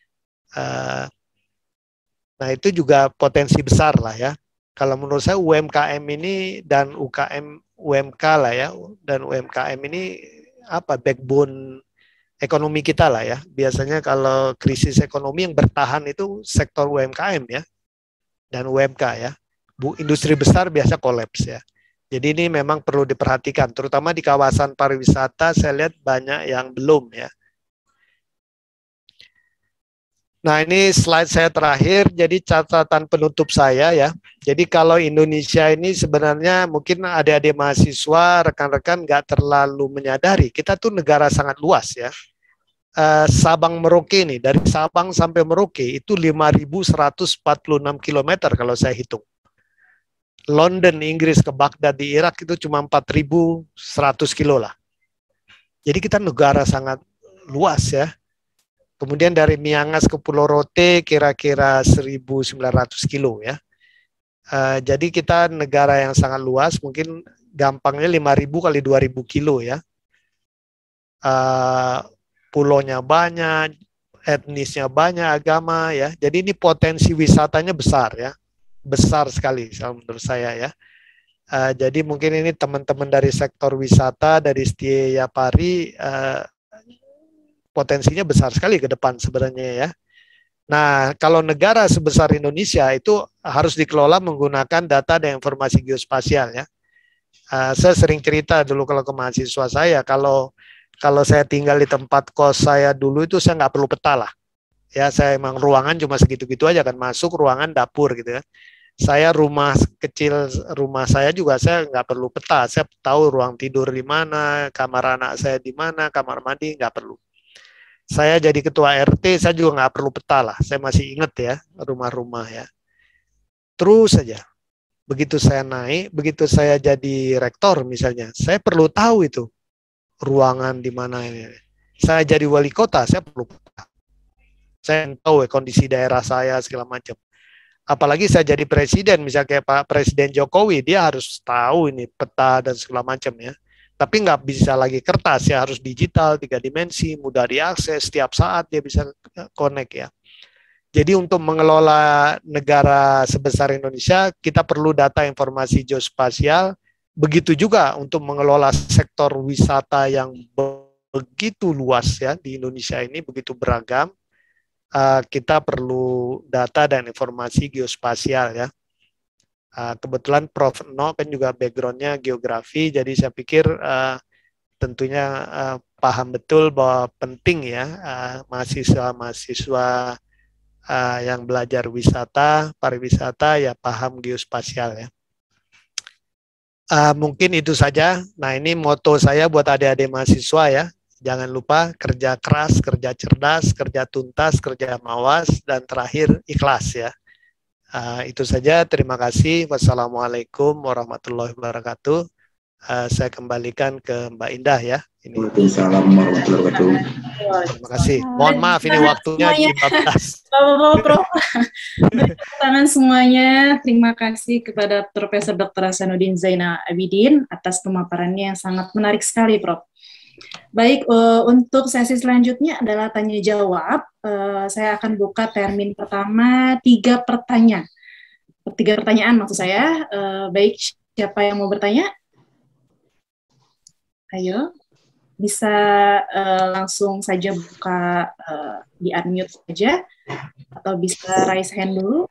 Nah itu juga potensi besar lah ya. Kalau menurut saya UMKM ini dan UMK lah ya, dan UMKM ini backbone ekonomi kita lah ya. Biasanya kalau krisis ekonomi yang bertahan itu sektor UMKM ya dan UMK ya. Industri besar biasa kolaps ya. Jadi ini memang perlu diperhatikan, terutama di kawasan pariwisata saya lihat banyak yang belum ya. Nah ini slide saya terakhir, jadi catatan penutup saya ya. Jadi kalau Indonesia ini sebenarnya mungkin adik-adik mahasiswa, rekan-rekan nggak terlalu menyadari, kita tuh negara sangat luas ya. Sabang Merauke nih, dari Sabang sampai Merauke itu 5.146 km kalau saya hitung. London, Inggris ke Baghdad di Irak itu cuma 4.100 kilo lah. Jadi kita negara sangat luas ya. Kemudian dari Miangas ke Pulau Rote kira-kira 1.900 kilo ya. Jadi kita negara yang sangat luas, mungkin gampangnya 5.000 kali 2.000 kilo ya. Pulaunya banyak, etnisnya banyak, agama ya. Jadi ini potensi wisatanya besar ya. Besar sekali menurut saya ya. Jadi mungkin ini teman-teman dari sektor wisata, dari Setia Pari, potensinya besar sekali ke depan sebenarnya ya. Nah, kalau negara sebesar Indonesia itu harus dikelola menggunakan data dan informasi geospasial ya. Saya sering cerita dulu kalau ke mahasiswa saya, kalau saya tinggal di tempat kos saya dulu itu saya nggak perlu peta lah. Ya, saya emang ruangan cuma segitu-gitu aja kan, masuk ruangan dapur gitu ya. Saya rumah kecil, rumah saya juga saya nggak perlu peta. Saya tahu ruang tidur di mana, kamar anak saya di mana, kamar mandi nggak perlu. Saya jadi ketua RT, saya juga nggak perlu peta lah. Saya masih ingat ya rumah-rumah ya. Terus saja, begitu saya naik, begitu saya jadi rektor misalnya, saya perlu tahu itu ruangan di mana ini. Saya jadi wali kota, saya perlu peta. Saya tahu kondisi daerah saya segala macam. Apalagi saya jadi presiden, misalnya kayak Pak Presiden Jokowi, dia harus tahu ini peta dan segala macam ya. Tapi nggak bisa lagi kertas ya, harus digital, 3 dimensi, mudah diakses, setiap saat dia bisa connect ya. Jadi untuk mengelola negara sebesar Indonesia, kita perlu data informasi geospasial, begitu juga untuk mengelola sektor wisata yang begitu luas ya di Indonesia ini, begitu beragam, kita perlu data dan informasi geospasial ya. Kebetulan Prof. No kan juga background-nya geografi, jadi saya pikir tentunya paham betul bahwa penting ya mahasiswa-mahasiswa yang belajar wisata, pariwisata ya paham geospasial ya. Mungkin itu saja. Nah ini moto saya buat adik-adik mahasiswa ya. Jangan lupa kerja keras, kerja cerdas, kerja tuntas, kerja mawas, dan terakhir ikhlas ya. Itu saja, terima kasih. Wassalamualaikum warahmatullahi wabarakatuh. Saya kembalikan ke Mbak Indah ya. Waalaikumsalam warahmatullahi wabarakatuh. Terima kasih. Mohon maaf ini waktunya 15. Prof. Tangan semuanya. Terima kasih kepada Profesor Dr. Hasanuddin Zainal Abidin atas pemaparannya yang sangat menarik sekali, Prof. Baik, untuk sesi selanjutnya adalah tanya jawab. Saya akan buka termin pertama 3 pertanyaan. 3 pertanyaan maksud saya. Baik, siapa yang mau bertanya? Ayo, bisa langsung saja buka di unmute saja, atau bisa raise hand dulu.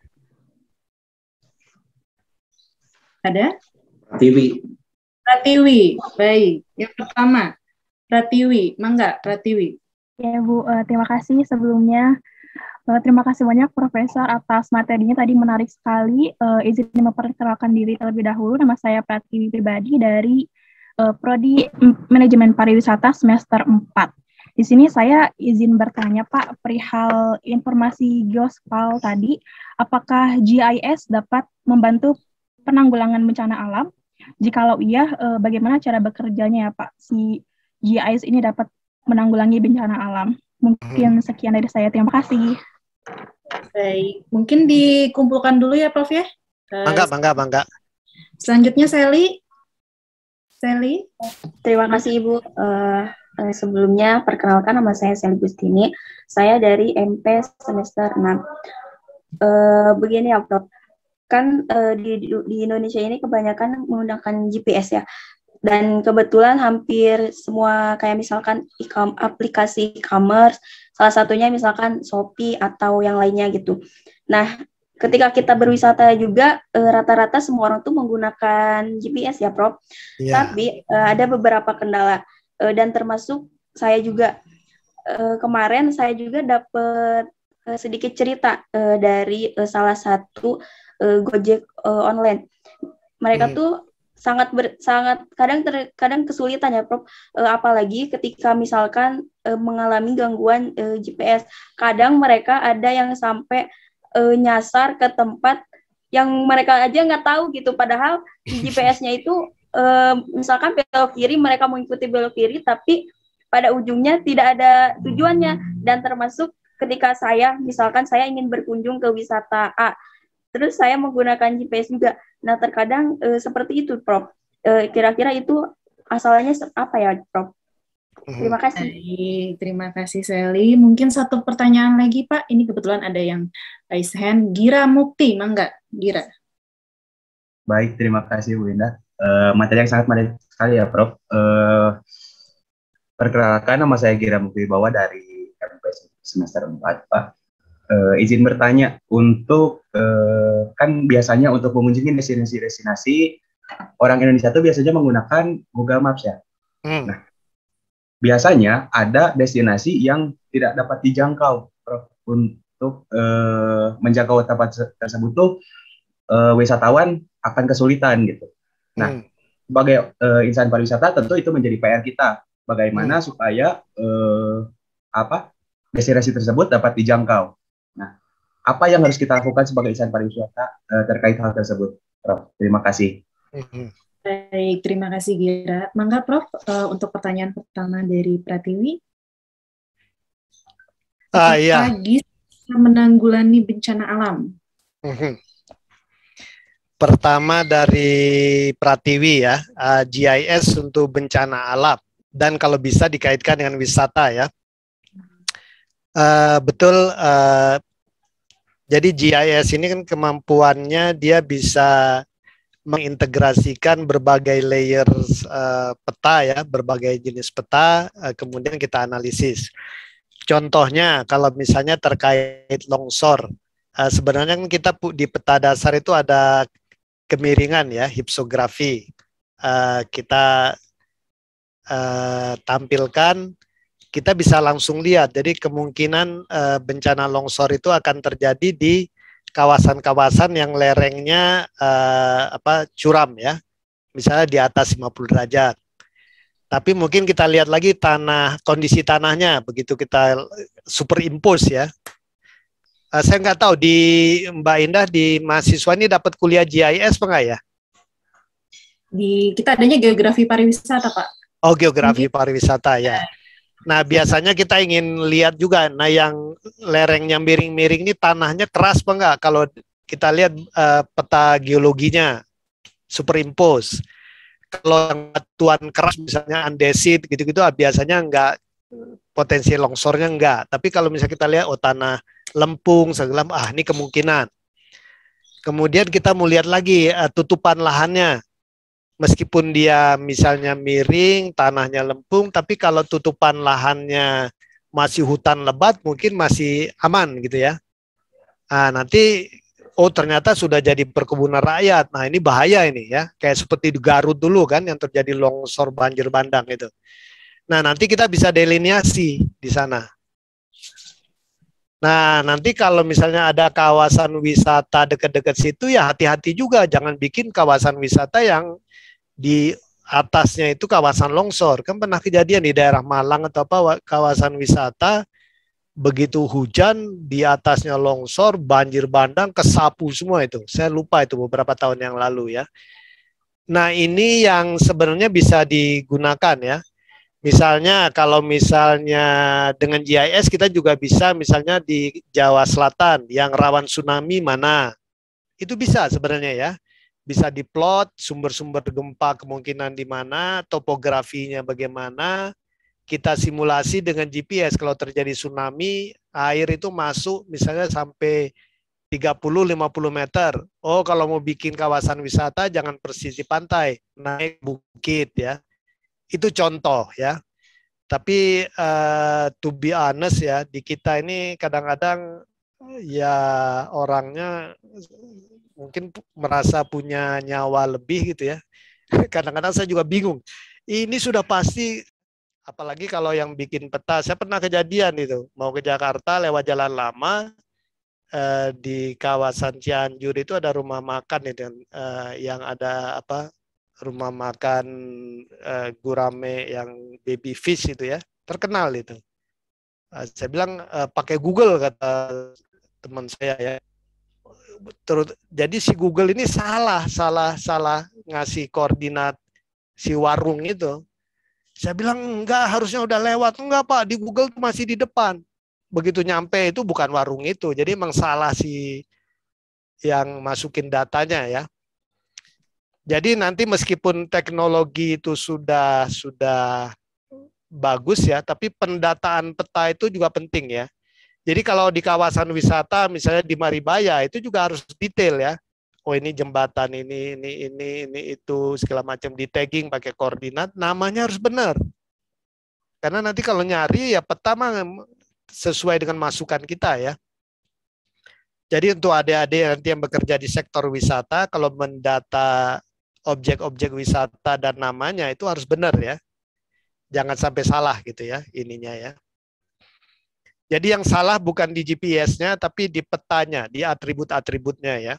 Ada? Pratiwi, baik. Yang pertama. Pratiwi, mangga Pratiwi. Ya Bu, terima kasih sebelumnya. Terima kasih banyak Profesor atas materinya tadi, menarik sekali. Izin memperkenalkan diri terlebih dahulu. Nama saya Pratiwi pribadi dari Prodi Manajemen Pariwisata semester 4. Di sini saya izin bertanya Pak, perihal informasi geospal tadi, apakah GIS dapat membantu penanggulangan bencana alam? Jikalau iya, bagaimana cara bekerjanya ya Pak? Si GIS ini dapat menanggulangi bencana alam. Mungkin sekian dari saya. Terima kasih. Baik, mungkin dikumpulkan dulu ya Prof ya. Bangga. Selanjutnya Sally. Sally? Terima kasih Ibu. Sebelumnya perkenalkan, nama saya Sally Gustini. Saya dari MP semester 6. Begini ya Prof, kan di Indonesia ini kebanyakan menggunakan GPS ya. Dan kebetulan hampir semua kayak misalkan aplikasi e-commerce, salah satunya misalkan Shopee atau yang lainnya gitu. Nah, ketika kita berwisata juga rata-rata semua orang tuh menggunakan GPS ya, Prof. Yeah. Tapi ada beberapa kendala dan termasuk saya juga kemarin saya juga dapat sedikit cerita dari salah satu Gojek online. Mereka tuh sangat kadang kesulitan ya, Prof. Apalagi ketika misalkan mengalami gangguan GPS. Kadang mereka ada yang sampai nyasar ke tempat yang mereka aja nggak tahu gitu, padahal di GPS-nya itu misalkan belok kiri, mereka mengikuti belok kiri, tapi pada ujungnya tidak ada tujuannya. Dan termasuk ketika misalkan saya ingin berkunjung ke wisata A, terus saya menggunakan GPS juga. Nah, terkadang seperti itu, Prof. Kira-kira itu asalnya apa ya, Prof? Terima kasih. Terima kasih, Sally. Mungkin satu pertanyaan lagi, Pak. Ini kebetulan ada yang raise hand. Gira Mukti, mangga, Gira. Baik, terima kasih, Bu Indah. Materi yang sangat menarik sekali ya, Prof. Perkenalkan, nama saya Gira Mukti Bawa dari MP semester 4, Pak. Izin bertanya, untuk kan biasanya untuk mengunjungi destinasi-destinasi, orang Indonesia itu biasanya menggunakan Google Maps ya. Nah, biasanya ada destinasi yang tidak dapat dijangkau, Prof. Untuk menjangkau tempat tersebut tuh wisatawan akan kesulitan gitu. Nah, sebagai insan pariwisata tentu itu menjadi PR kita. Bagaimana supaya destinasi tersebut dapat dijangkau. Nah, apa yang harus kita lakukan sebagai insan pariwisata terkait hal tersebut, Prof? Terima kasih. Baik, terima kasih Gira. Mangga Prof, untuk pertanyaan pertama dari Pratiwi. Iya. Bisa menanggulangi bencana alam? Pertama dari Pratiwi ya, GIS untuk bencana alam. Dan kalau bisa dikaitkan dengan wisata ya. Betul, jadi GIS ini kan kemampuannya dia bisa mengintegrasikan berbagai layer peta ya, berbagai jenis peta, kemudian kita analisis. Contohnya kalau misalnya terkait longsor, sebenarnya kan kita di peta dasar itu ada kemiringan ya, hipsografi. Kita tampilkan, kita bisa langsung lihat. Jadi kemungkinan bencana longsor itu akan terjadi di kawasan-kawasan yang lerengnya curam ya, misalnya di atas 50 derajat. Tapi mungkin kita lihat lagi kondisi tanahnya, begitu kita superimpose ya. Saya nggak tahu di Mbak Indah, di mahasiswa ini dapat kuliah GIS apa enggak ya? Kita adanya geografi pariwisata, Pak. Oh, geografi pariwisata ya. Nah, biasanya kita ingin lihat juga, nah yang lerengnya miring-miring ini tanahnya keras apa enggak? Kalau kita lihat peta geologinya, superimpose. Kalau yang batuan keras misalnya andesit gitu-gitu biasanya enggak, potensi longsornya enggak. Tapi kalau misalnya kita lihat tanah lempung, segala ini kemungkinan. Kemudian kita mau lihat lagi tutupan lahannya. Meskipun dia misalnya miring, tanahnya lempung, tapi kalau tutupan lahannya masih hutan lebat, mungkin masih aman gitu ya. Nah, nanti, ternyata sudah jadi perkebunan rakyat. Nah, ini bahaya ini ya. Kayak seperti di Garut dulu kan, yang terjadi longsor banjir bandang itu. Nah, nanti kita bisa delineasi di sana. Nah, nanti kalau misalnya ada kawasan wisata dekat-dekat situ, ya hati-hati juga. Jangan bikin kawasan wisata yang di atasnya itu kawasan longsor. Kan pernah kejadian di daerah Malang atau kawasan wisata, begitu hujan di atasnya longsor, banjir bandang, kesapu semua itu. Saya lupa itu beberapa tahun yang lalu ya. Nah, ini yang sebenarnya bisa digunakan ya. Misalnya kalau misalnya dengan GIS kita juga bisa misalnya di Jawa Selatan yang rawan tsunami mana. Itu bisa sebenarnya ya. bisa diplot sumber-sumber gempa kemungkinan di mana, topografinya bagaimana, kita simulasi dengan GPS kalau terjadi tsunami, air itu masuk misalnya sampai 30-50 meter. Oh, kalau mau bikin kawasan wisata jangan persis di pantai, naik bukit ya. Itu contoh ya. Tapi to be honest ya, di kita ini kadang-kadang ya orangnya mungkin merasa punya nyawa lebih gitu ya. Kadang-kadang saya juga bingung. Ini sudah pasti, apalagi kalau yang bikin peta. Saya pernah kejadian itu, mau ke Jakarta lewat jalan lama, di kawasan Cianjur itu ada rumah makan itu, yang ada apa, rumah makan gurame yang baby fish itu ya, terkenal itu. Saya bilang pakai Google, kata teman saya ya. Jadi si Google ini salah ngasih koordinat si warung itu. Saya bilang enggak, harusnya udah lewat. Enggak Pak, di Google masih di depan. Begitu nyampe itu bukan warung itu. Jadi emang salah si yang masukin datanya ya. Jadi nanti meskipun teknologi itu sudah bagus ya, tapi pendataan peta itu juga penting ya. Jadi kalau di kawasan wisata misalnya di Maribaya itu juga harus detail ya. Oh ini jembatan ini itu segala macam, di tagging pakai koordinat, namanya harus benar. Karena nanti kalau nyari ya peta sesuai dengan masukan kita ya. Jadi untuk adik-adik nanti yang bekerja di sektor wisata, kalau mendata objek-objek wisata dan namanya itu harus benar ya. Jangan sampai salah gitu ya ininya ya. Jadi yang salah bukan di GPS-nya tapi di petanya, di atribut-atributnya ya.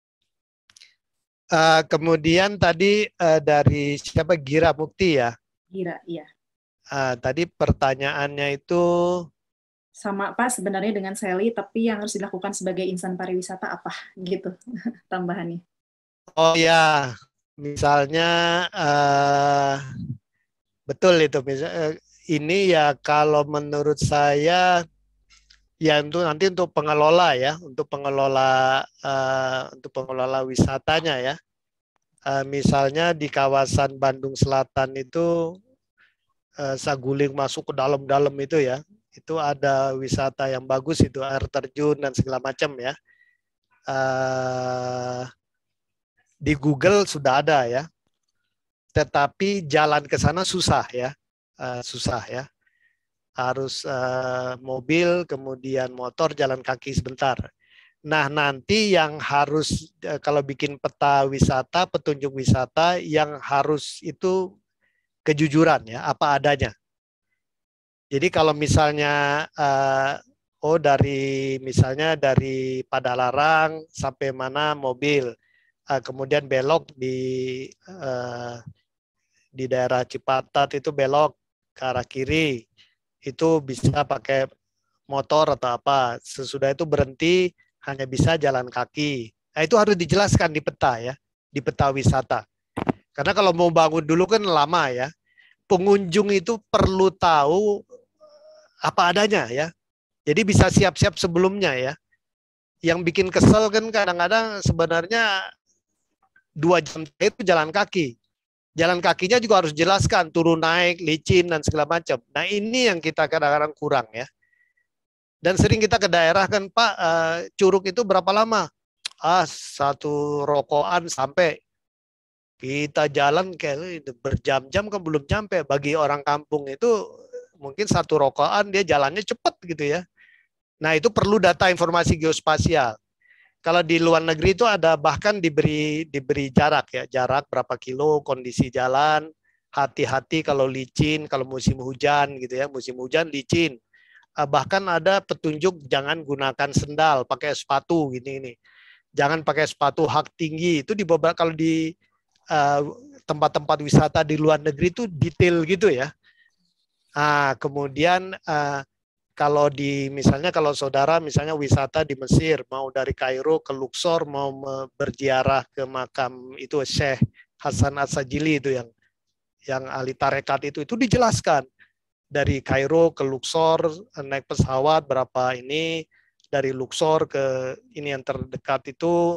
Kemudian tadi dari siapa, Gira Mukti ya? Gira, iya. Tadi pertanyaannya itu sama Pak sebenarnya dengan Sally, tapi yang harus dilakukan sebagai insan pariwisata apa gitu tambahannya? Oh ya, misalnya betul itu. Ini ya kalau menurut saya ya nanti untuk pengelola ya, untuk pengelola wisatanya ya. Misalnya di kawasan Bandung Selatan itu Saguling masuk ke dalam-dalam itu ya. Itu ada wisata yang bagus itu, air terjun dan segala macam ya. Di Google sudah ada ya. Tetapi jalan ke sana susah ya. Susah ya. Harus mobil, kemudian motor, jalan kaki sebentar. Nah, nanti yang harus kalau bikin peta wisata, petunjuk wisata, yang harus itu kejujuran ya, apa adanya. Jadi kalau misalnya misalnya dari Padalarang sampai mana mobil, kemudian belok di daerah Cipatat itu belok ke arah kiri, itu bisa pakai motor atau apa. Sesudah itu berhenti hanya bisa jalan kaki. Nah, itu harus dijelaskan di peta ya, di peta wisata. Karena kalau mau bangun dulu kan lama ya. Pengunjung itu perlu tahu apa adanya ya. Jadi bisa siap-siap sebelumnya ya. Yang bikin kesel kan kadang-kadang sebenarnya 2 jam itu jalan kaki. Jalan kakinya juga harus jelaskan, turun naik, licin dan segala macam. Nah ini yang kita kadang-kadang kurang ya. Dan sering kita ke daerah kan, Pak, Curug itu berapa lama? 1 rokokan sampai. Kita jalan kayak berjam-jam kan belum nyampe. Bagi orang kampung itu mungkin 1 rokokan dia jalannya cepat gitu ya. Nah itu perlu data informasi geospasial. Kalau di luar negeri itu ada bahkan diberi jarak ya, jarak berapa kilo, kondisi jalan, hati-hati kalau licin, kalau musim hujan gitu ya, musim hujan licin. Bahkan ada petunjuk jangan gunakan sendal, pakai sepatu gini. Jangan pakai sepatu hak tinggi. Itu di beberapa, kalau di tempat-tempat wisata di luar negeri itu detail gitu ya. Kemudian kalau misalnya kalau saudara misalnya wisata di Mesir, mau dari Kairo ke Luxor, mau berziarah ke makam itu Syekh Hasan As-Sajili itu yang ahli tarekat itu dijelaskan. Dari Kairo ke Luxor naik pesawat berapa ini, dari Luxor ke ini yang terdekat itu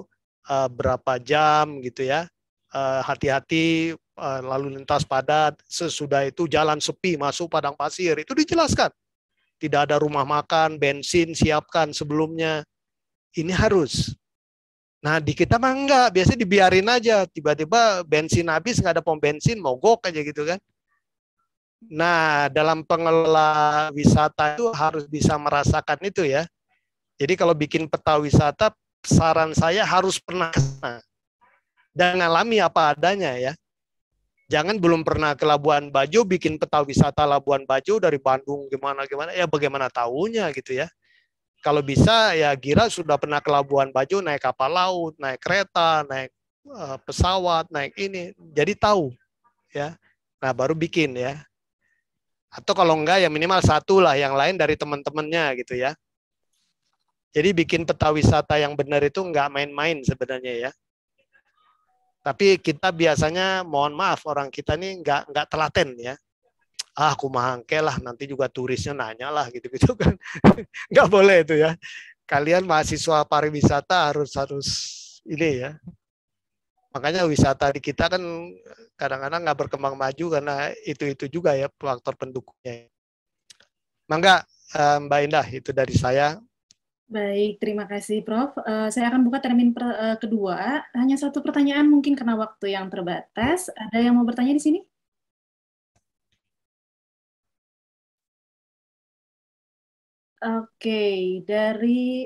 berapa jam gitu ya. Hati-hati lalu lintas padat, sesudah itu jalan sepi masuk padang pasir, itu dijelaskan. Tidak ada rumah makan, bensin siapkan sebelumnya. Ini harus. Nah di kita mah enggak, biasanya dibiarin aja, tiba-tiba bensin habis, nggak ada pom bensin, mogok aja gitu kan. Nah dalam pengelola wisata itu harus bisa merasakan itu ya. Jadi kalau bikin peta wisata, saran saya harus pernah ke sana dan ngalami apa adanya ya. Jangan belum pernah ke Labuan Bajo bikin peta wisata Labuan Bajo dari Bandung gimana ya, bagaimana tahunya gitu ya. Kalau bisa ya Gira sudah pernah ke Labuan Bajo naik kapal laut, naik kereta, naik pesawat, naik ini, jadi tahu ya. Nah baru bikin ya. Atau kalau enggak ya minimal satu lah, yang lain dari teman-temannya gitu ya. Jadi bikin peta wisata yang benar itu enggak main-main sebenarnya ya. Tapi kita biasanya mohon maaf orang kita nih enggak telaten ya. Aku mangke lah, nanti juga turisnya nanya lah gitu-gitu kan. Nggak boleh itu ya. Kalian mahasiswa pariwisata harus ini ya. Makanya wisata di kita kan kadang-kadang nggak berkembang maju karena itu juga ya faktor pendukungnya. Mangga Mbak Indah, itu dari saya. Baik, terima kasih Prof. Saya akan buka termin kedua. Hanya satu pertanyaan mungkin karena waktu yang terbatas. Ada yang mau bertanya di sini? Oke, dari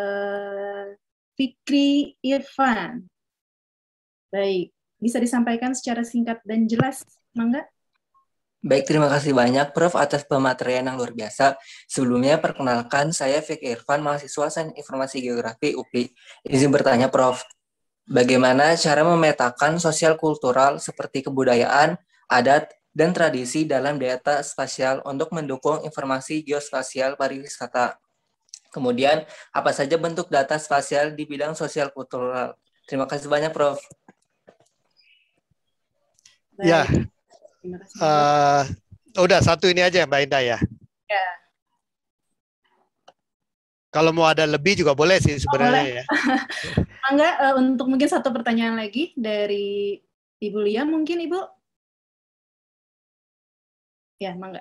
Fikri Irfan. Baik, bisa disampaikan secara singkat dan jelas, Mangga? Baik, terima kasih banyak Prof atas pematerian yang luar biasa. Sebelumnya perkenalkan, saya Fikri Irfan, mahasiswa Sains Informasi Geografi UPI. Izin bertanya Prof, bagaimana cara memetakan sosial kultural seperti kebudayaan, adat, dan tradisi dalam data spasial untuk mendukung informasi geospasial pariwisata? Kemudian, apa saja bentuk data spasial di bidang sosial kultural? Terima kasih banyak, Prof. Ya, terima kasih. Udah satu ini aja Mbak Indah ya. Ya. Kalau mau ada lebih juga boleh sih sebenarnya ya. Mangga, untuk mungkin satu pertanyaan lagi dari Ibu Lia, mungkin Ibu? Ya, Mangga.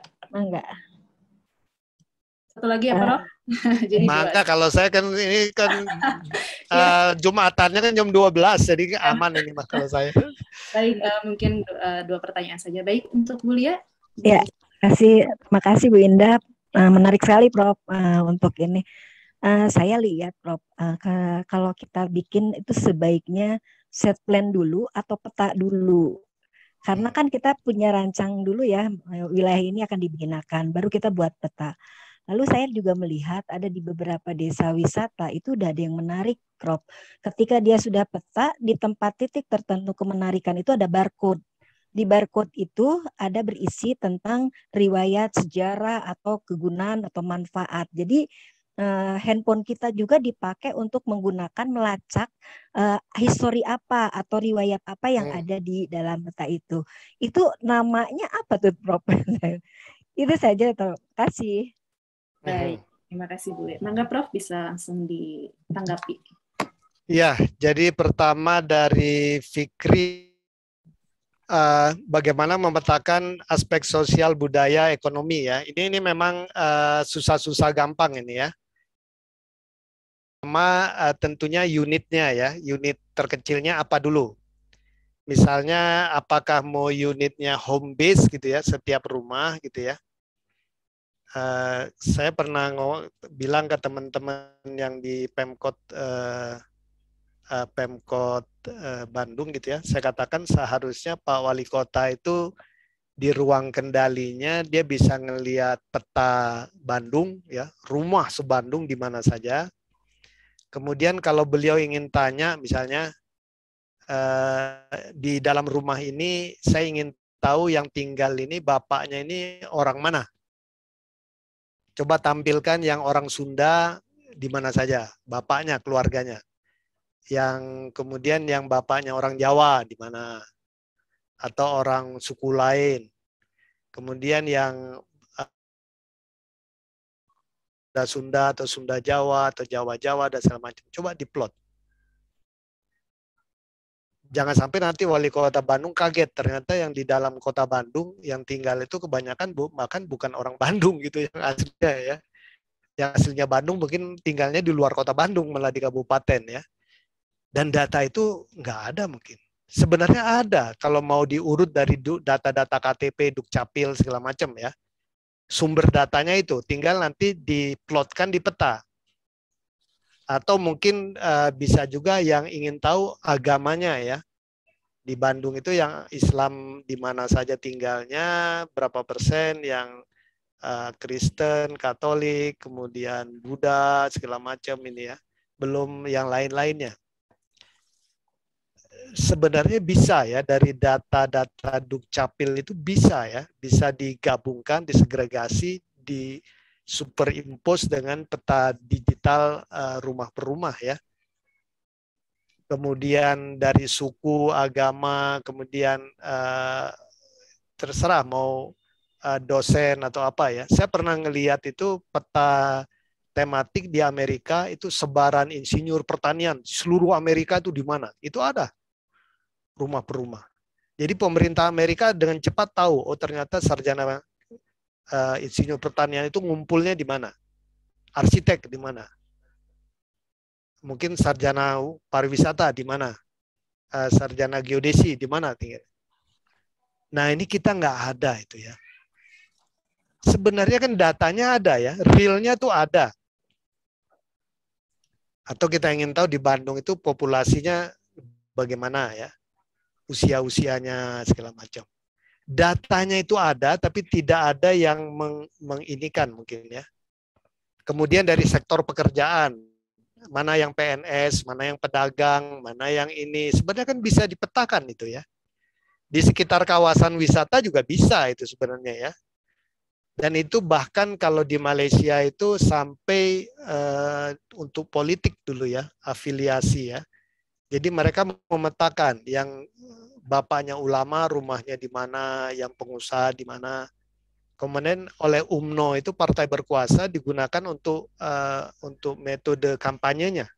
Satu lagi ya, Prof? Jadi Mangga, kalau saya kan ini kan Jumatannya kan jam 12, jadi aman ini Mas kalau saya. Baik, mungkin dua pertanyaan saja. Baik, untuk Bu Lia? Ya, terima kasih Bu Indah. Menarik sekali Prof untuk ini. Saya lihat Prof, kalau kita bikin itu sebaiknya set plan dulu atau peta dulu. Karena kan kita punya rancang dulu ya, wilayah ini akan digunakan, baru kita buat peta. Lalu saya juga melihat ada di beberapa desa wisata itu udah ada yang menarik, Prof. Ketika dia sudah peta, di tempat titik tertentu kemenarikan itu ada barcode. Di barcode itu ada berisi tentang riwayat, sejarah, atau kegunaan atau manfaat. Jadi handphone kita juga dipakai untuk menggunakan melacak histori apa atau riwayat apa yang ada di dalam peta itu. Itu namanya apa tuh Prof? Itu saja, terima kasih. Baik, terima kasih Bu. Mangga Prof bisa langsung ditanggapi. Ya, jadi pertama dari Fikri, bagaimana memetakan aspek sosial, budaya, ekonomi ya. Ini memang susah-susah gampang ini ya. Pertama tentunya unitnya ya, unit terkecilnya apa dulu. Misalnya apakah mau unitnya home base gitu ya, setiap rumah gitu ya. Saya pernah bilang ke teman-teman yang di Pemkot Bandung gitu ya, saya katakan seharusnya Pak Wali Kota itu di ruang kendalinya dia bisa ngelihat peta Bandung ya, rumah se-Bandung di mana saja. Kemudian kalau beliau ingin tanya misalnya di dalam rumah ini saya ingin tahu yang tinggal ini bapaknya ini orang mana. Coba tampilkan yang orang Sunda di mana saja, bapaknya, keluarganya. Yang kemudian yang bapaknya orang Jawa di mana, atau orang suku lain. Kemudian yang Sunda atau Sunda Jawa atau Jawa Jawa dan segala macam. Coba diplot. Jangan sampai nanti wali kota Bandung kaget, ternyata yang di dalam kota Bandung yang tinggal itu kebanyakan bahkan bukan orang Bandung gitu yang aslinya ya. Yang aslinya Bandung mungkin tinggalnya di luar kota Bandung, malah di kabupaten ya. Dan data itu nggak ada mungkin. Sebenarnya ada kalau mau diurut dari data-data KTP, Dukcapil segala macam ya. Sumber datanya itu tinggal nanti diplotkan di peta. Atau mungkin bisa juga yang ingin tahu agamanya ya. Di Bandung itu yang Islam di mana saja tinggalnya, berapa persen yang Kristen, Katolik, kemudian Buddha, segala macam ini ya. Belum yang lain-lainnya. Sebenarnya bisa ya, dari data-data Dukcapil itu bisa ya, bisa digabungkan, disegregasi, di superimpose dengan peta digital rumah per rumah ya. Kemudian dari suku, agama, kemudian terserah mau dosen atau apa ya. Saya pernah ngelihat itu peta tematik di Amerika, itu sebaran insinyur pertanian seluruh Amerika itu di mana? Itu ada rumah per rumah. Jadi pemerintah Amerika dengan cepat tahu, oh ternyata sarjana insinyur pertanian itu ngumpulnya di mana? Arsitek di mana? Mungkin sarjana pariwisata di mana? Sarjana geodesi di mana tinggal? Nah ini kita nggak ada itu ya. Sebenarnya kan datanya ada ya, realnya tuh ada. Atau kita ingin tahu di Bandung itu populasinya bagaimana ya, usia-usianya segala macam. Datanya itu ada, tapi tidak ada yang menginikan mungkin ya. Kemudian dari sektor pekerjaan, mana yang PNS, mana yang pedagang, mana yang ini, sebenarnya kan bisa dipetakan itu ya. Di sekitar kawasan wisata juga bisa itu sebenarnya ya. Dan itu bahkan kalau di Malaysia itu sampai untuk politik dulu ya, afiliasi ya. Jadi mereka memetakan yang bapaknya ulama rumahnya di mana, yang pengusaha di mana. Kemudian oleh UMNO itu partai berkuasa digunakan untuk metode kampanyenya.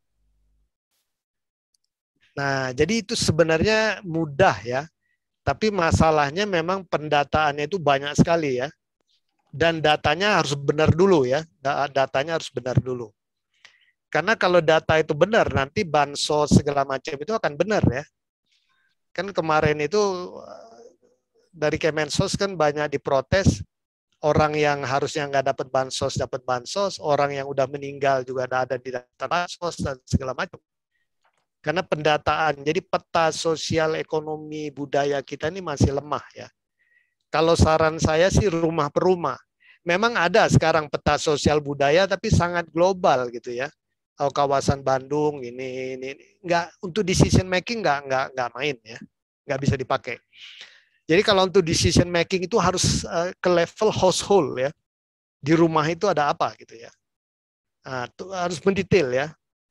Nah, jadi itu sebenarnya mudah ya. Tapi masalahnya memang pendataannya itu banyak sekali ya. Dan datanya harus benar dulu ya. Datanya harus benar dulu. Karena kalau data itu benar, nanti bansos segala macam itu akan benar ya. Kan kemarin itu dari Kemensos kan banyak diprotes, orang yang harusnya nggak dapat bansos, orang yang udah meninggal juga ada di data bansos dan segala macam. Karena pendataan, jadi peta sosial ekonomi budaya kita ini masih lemah ya. Kalau saran saya sih rumah per rumah. Memang ada sekarang peta sosial budaya tapi sangat global gitu ya. Kawasan Bandung ini nggak, untuk decision making nggak main ya, nggak bisa dipakai. Jadi kalau untuk decision making itu harus ke level household ya, di rumah itu ada apa gitu ya. Nah, itu harus mendetail ya.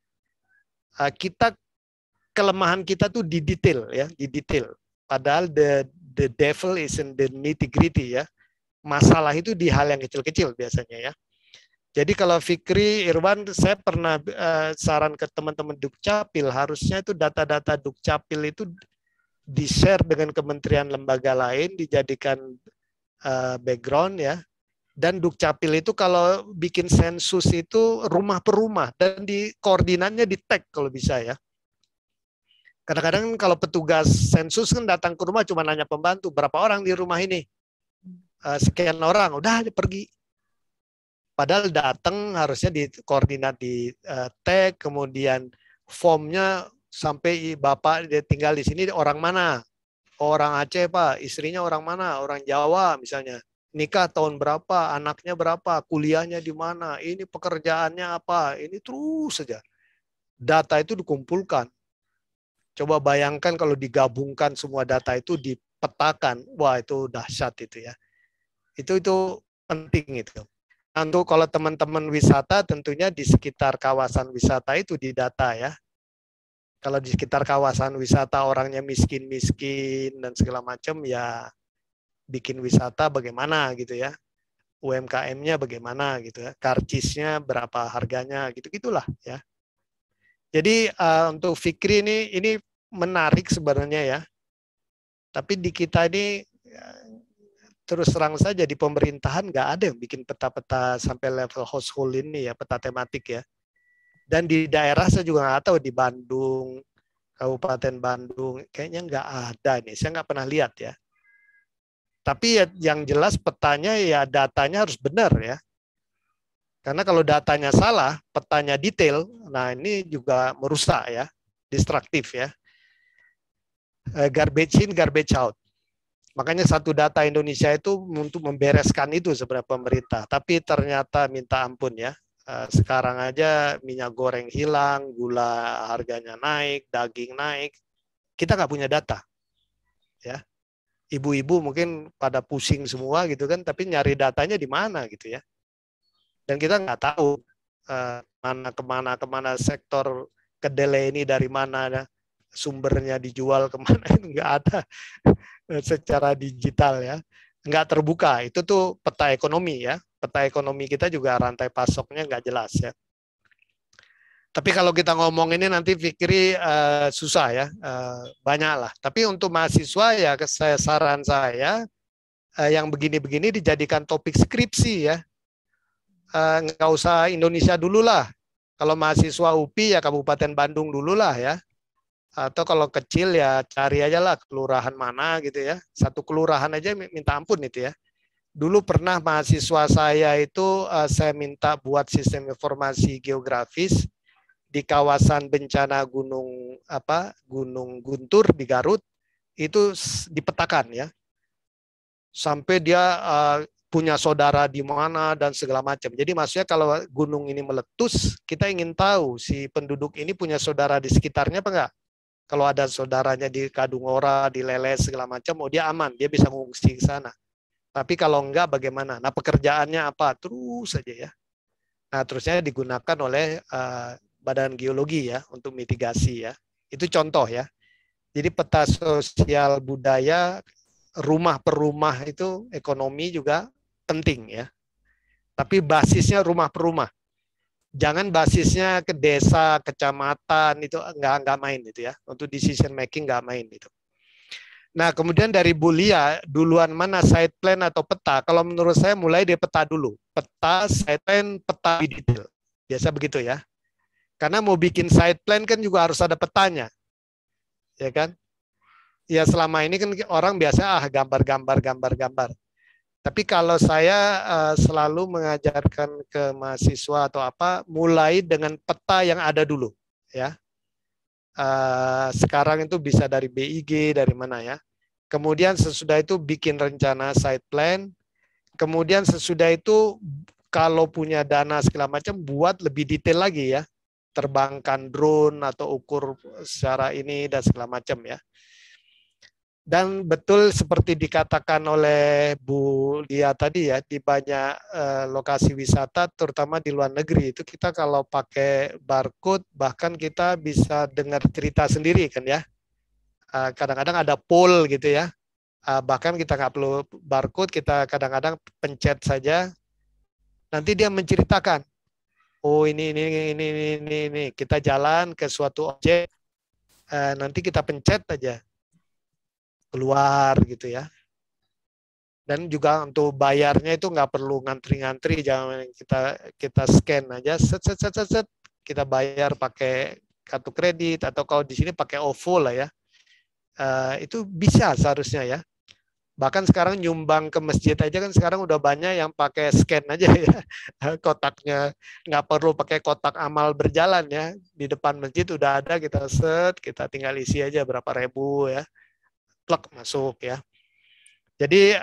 Kelemahan kita tuh di detail ya, di detail. Padahal the devil is in the nitty-gritty ya. Masalah itu di hal yang kecil-kecil biasanya ya. Jadi kalau Fikri, Irwan, saya pernah saran ke teman-teman Dukcapil, harusnya itu data-data Dukcapil itu di-share dengan kementerian lembaga lain, dijadikan background ya. Dan Dukcapil itu kalau bikin sensus itu rumah per rumah, dan di koordinatnya di-tag kalau bisa ya. Kadang-kadang kalau petugas sensus kan datang ke rumah cuma nanya pembantu, berapa orang di rumah ini? Sekian orang, udah pergi. Padahal datang harusnya di koordinat di tag, kemudian formnya sampai bapak dia tinggal di sini orang mana? Orang Aceh Pak, istrinya orang mana? Orang Jawa misalnya. Nikah tahun berapa? Anaknya berapa? Kuliahnya di mana? Ini pekerjaannya apa? Ini terus saja. Data itu dikumpulkan. Coba bayangkan kalau digabungkan semua data itu dipetakan, wah itu dahsyat itu ya. Itu penting itu. Untuk kalau teman-teman wisata tentunya di sekitar kawasan wisata itu didata ya. Kalau di sekitar kawasan wisata orangnya miskin-miskin dan segala macam ya bikin wisata bagaimana gitu ya. UMKM-nya bagaimana gitu ya. Karcisnya berapa harganya gitu-gitulah ya. Jadi untuk Fikri ini menarik sebenarnya ya. Tapi di kita ini terus terang saja di pemerintahan nggak ada yang bikin peta-peta sampai level household ini ya, peta tematik ya. Dan di daerah saya juga nggak tahu, di Bandung, Kabupaten Bandung, kayaknya nggak ada nih. Saya nggak pernah lihat ya. Tapi ya, yang jelas petanya ya datanya harus benar ya. Karena kalau datanya salah, petanya detail, nah ini juga merusak ya, destruktif ya. Garbage in, garbage out. Makanya satu data Indonesia itu untuk membereskan itu sebenarnya pemerintah. Tapi ternyata minta ampun ya. Sekarang aja minyak goreng hilang, gula harganya naik, daging naik. Kita nggak punya data. Ya. Ibu-ibu mungkin pada pusing semua gitu kan, tapi nyari datanya di mana gitu ya. Dan kita nggak tahu kemana sektor kedelai ini dari mana sumbernya dijual kemana, itu nggak ada secara digital ya, nggak terbuka. Itu tuh peta ekonomi ya, peta ekonomi kita juga rantai pasoknya nggak jelas ya. Tapi kalau kita ngomong ini nanti Fikri susah ya, banyak lah. Tapi untuk mahasiswa ya saran saya yang begini-begini dijadikan topik skripsi ya. Nggak usah Indonesia dulu lah. Kalau mahasiswa UPI ya Kabupaten Bandung dulu lah ya. Atau kalau kecil ya cari aja lah kelurahan mana gitu ya. Satu kelurahan aja minta ampun itu ya. Dulu pernah mahasiswa saya itu saya minta buat sistem informasi geografis di kawasan bencana Gunung Guntur di Garut, itu dipetakan ya. Sampai dia punya saudara di mana dan segala macam. Jadi maksudnya kalau gunung ini meletus, kita ingin tahu si penduduk ini punya saudara di sekitarnya apa enggak? Kalau ada saudaranya di Kadungora, di Leles segala macam, oh dia aman, dia bisa mengungsi ke sana. Tapi kalau enggak bagaimana? Nah, pekerjaannya apa? Terus saja ya. Nah, terusnya digunakan oleh Badan Geologi ya untuk mitigasi ya. Itu contoh ya. Jadi peta sosial budaya rumah per rumah itu ekonomi juga penting ya. Tapi basisnya rumah per rumah. Jangan basisnya ke desa, kecamatan itu nggak main itu ya. Untuk decision making nggak main itu. Nah, kemudian dari Bu Lia, duluan mana site plan atau peta? Kalau menurut saya mulai dari peta dulu. Peta, site plan, peta detail. Biasa begitu ya. Karena mau bikin site plan kan juga harus ada petanya. Ya kan? Ya selama ini kan orang biasa gambar. Tapi kalau saya selalu mengajarkan ke mahasiswa atau apa, mulai dengan peta yang ada dulu. Ya. Sekarang itu bisa dari BIG, dari mana ya. Kemudian sesudah itu bikin rencana site plan. Kemudian sesudah itu kalau punya dana segala macam, buat lebih detail lagi ya. Terbangkan drone atau ukur secara ini dan segala macam ya. Dan betul seperti dikatakan oleh Bu Lia tadi ya, di banyak lokasi wisata, terutama di luar negeri, itu kita kalau pakai barcode, bahkan kita bisa dengar cerita sendiri kan ya. Kadang-kadang ada poll gitu ya. Bahkan kita nggak perlu barcode, kita kadang-kadang pencet saja, nanti dia menceritakan. Oh ini. Kita jalan ke suatu objek, nanti kita pencet aja. Keluar gitu ya. Dan juga untuk bayarnya itu nggak perlu ngantri-ngantri, jangan kita scan aja, set, kita bayar pakai kartu kredit atau kalau di sini pakai OVO lah ya. Itu bisa seharusnya ya. Bahkan sekarang nyumbang ke masjid aja kan sekarang udah banyak yang pakai scan aja ya. Kotaknya nggak perlu pakai kotak amal berjalan ya. Di depan masjid udah ada, kita set, kita tinggal isi aja berapa ribu ya. Plek masuk ya. Jadi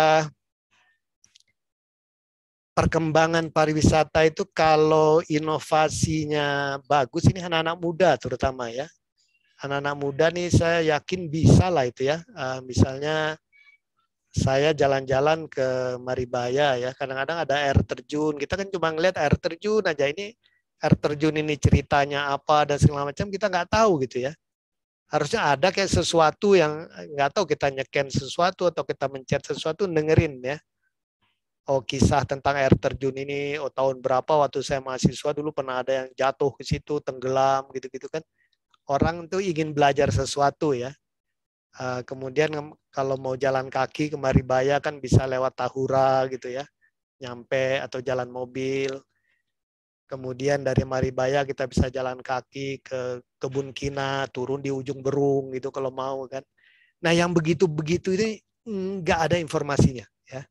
perkembangan pariwisata itu kalau inovasinya bagus, ini anak-anak muda terutama ya. Anak-anak muda nih saya yakin bisa lah itu ya. Misalnya saya jalan-jalan ke Maribaya ya, kadang-kadang ada air terjun, kita kan cuma ngeliat air terjun aja, ini air terjun ini ceritanya apa dan segala macam kita nggak tahu gitu ya. Harusnya ada kayak sesuatu yang nggak tahu, kita nyeken sesuatu atau kita mencet sesuatu, dengerin ya. Oh kisah tentang air terjun ini, oh tahun berapa waktu saya mahasiswa dulu pernah ada yang jatuh ke situ, tenggelam gitu-gitu kan. orang tuh ingin belajar sesuatu ya. Kemudian kalau mau jalan kaki ke Maribaya kan bisa lewat Tahura gitu ya, nyampe atau jalan mobil. Kemudian dari Maribaya kita bisa jalan kaki ke Kebun Kina, turun di ujung Berung gitu kalau mau kan. Nah yang begitu-begitu ini nggak ada informasinya ya.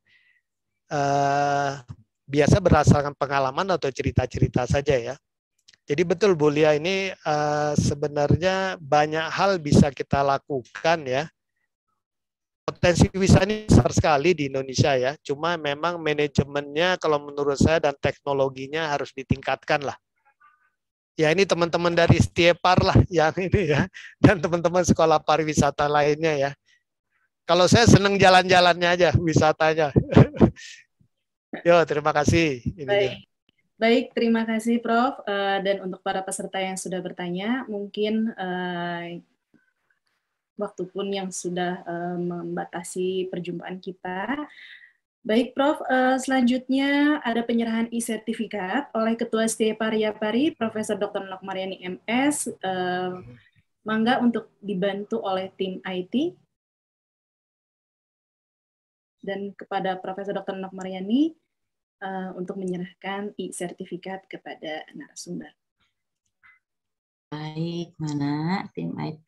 Biasa berdasarkan pengalaman atau cerita-cerita saja ya. Jadi betul Bu Lia, ini sebenarnya banyak hal bisa kita lakukan ya. Potensi wisata ini besar sekali di Indonesia ya. Cuma memang manajemennya kalau menurut saya dan teknologinya harus ditingkatkan lah. Ya ini teman-teman dari Stiepar lah yang ini ya. Dan teman-teman sekolah pariwisata lainnya ya. Kalau saya senang jalan-jalannya aja, wisatanya. Yo, terima kasih. Baik, terima kasih Prof. Dan untuk para peserta yang sudah bertanya, mungkin waktu pun yang sudah membatasi perjumpaan kita. Baik Prof, selanjutnya ada penyerahan e-sertifikat oleh Ketua Stiepar Yapari, Profesor Dr. Nok Mariani MS. Mangga untuk dibantu oleh tim IT. Dan kepada Profesor Dr. Nok Mariani, untuk menyerahkan e-sertifikat kepada narasumber. Baik, mana tim IT?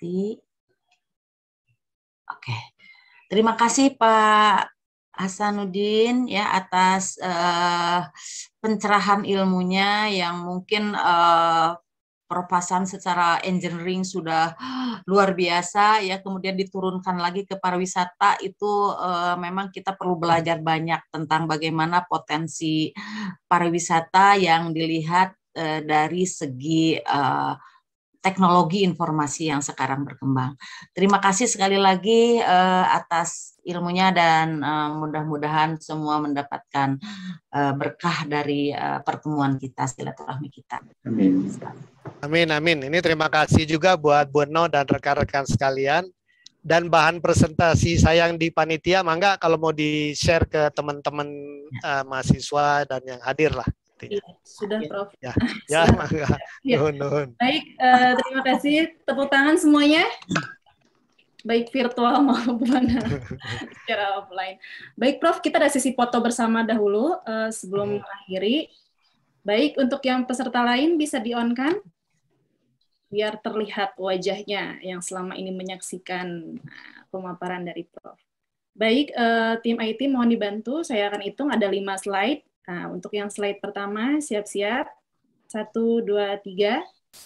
Oke, terima kasih Pak Hasanuddin ya atas pencerahan ilmunya yang mungkin Prof. Hasan secara engineering sudah luar biasa ya, kemudian diturunkan lagi ke pariwisata itu memang kita perlu belajar banyak tentang bagaimana potensi pariwisata yang dilihat dari segi teknologi informasi yang sekarang berkembang. Terima kasih sekali lagi atas ilmunya dan mudah-mudahan semua mendapatkan berkah dari pertemuan kita, silaturahmi kita. Amin. Amin, amin. Ini terima kasih juga buat Bu No dan rekan-rekan sekalian. Dan bahan presentasi saya yang di panitia, mangga kalau mau di-share ke teman-teman mahasiswa dan yang hadir lah. Iya, sudah Prof. Ya, mangga. Ya. Nuhun. Baik, terima kasih. Tepuk tangan semuanya. Baik virtual maupun secara offline. Baik Prof, kita ada sesi foto bersama dahulu sebelum mengakhiri. Baik, untuk yang peserta lain bisa di-on-kan biar terlihat wajahnya yang selama ini menyaksikan pemaparan dari Prof. Baik, tim IT mohon dibantu. Saya akan hitung ada 5 slide. Nah, untuk yang slide pertama, siap-siap. 1, 2, 3.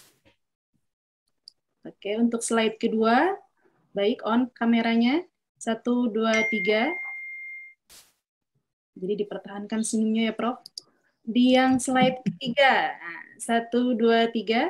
Oke, untuk slide kedua, baik, on kameranya. 1, 2, 3. Jadi dipertahankan senyumnya ya, Prof. Di yang slide ketiga, 1, 2, 3.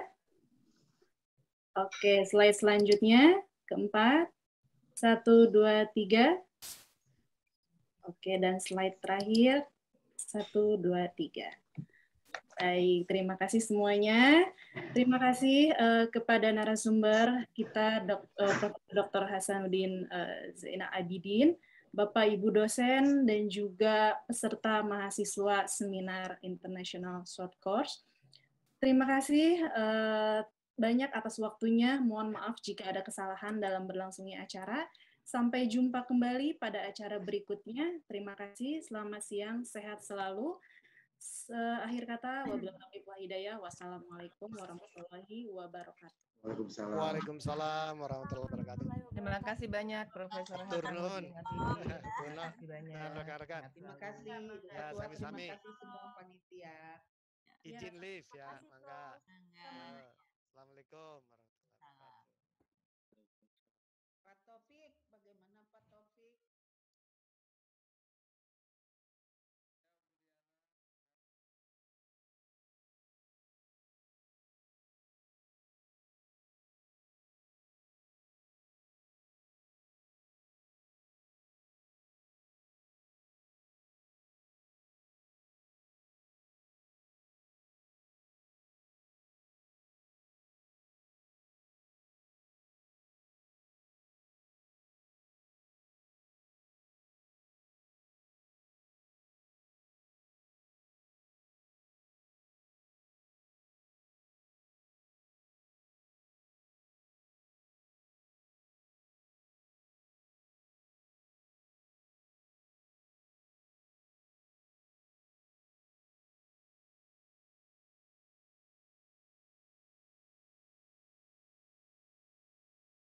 Oke, slide selanjutnya, keempat. 1, 2, 3. Oke, dan slide terakhir. 1, 2, 3. Baik, terima kasih semuanya. Terima kasih kepada narasumber kita, Dr. Hasanuddin Zainal Abidin, Bapak Ibu dosen, dan juga peserta mahasiswa seminar International Short Course. Terima kasih banyak atas waktunya. Mohon maaf jika ada kesalahan dalam berlangsungnya acara. Sampai jumpa kembali pada acara berikutnya. Terima kasih, selamat siang, sehat selalu. Akhir kata, wabillahi taufiq wal hidayah. Wassalamualaikum warahmatullahi wabarakatuh. Waalaikumsalam warahmatullahi wabarakatuh. Terima kasih banyak Profesor Hasanuddin. Terima kasih banyak. Rekan-rekan. Terima kasih. Ya, sami-sami. Terima kasih semua panitia. Izin live ya, mangga. Assalamualaikum warahmatullahi wabarakatuh. Pak Taufik.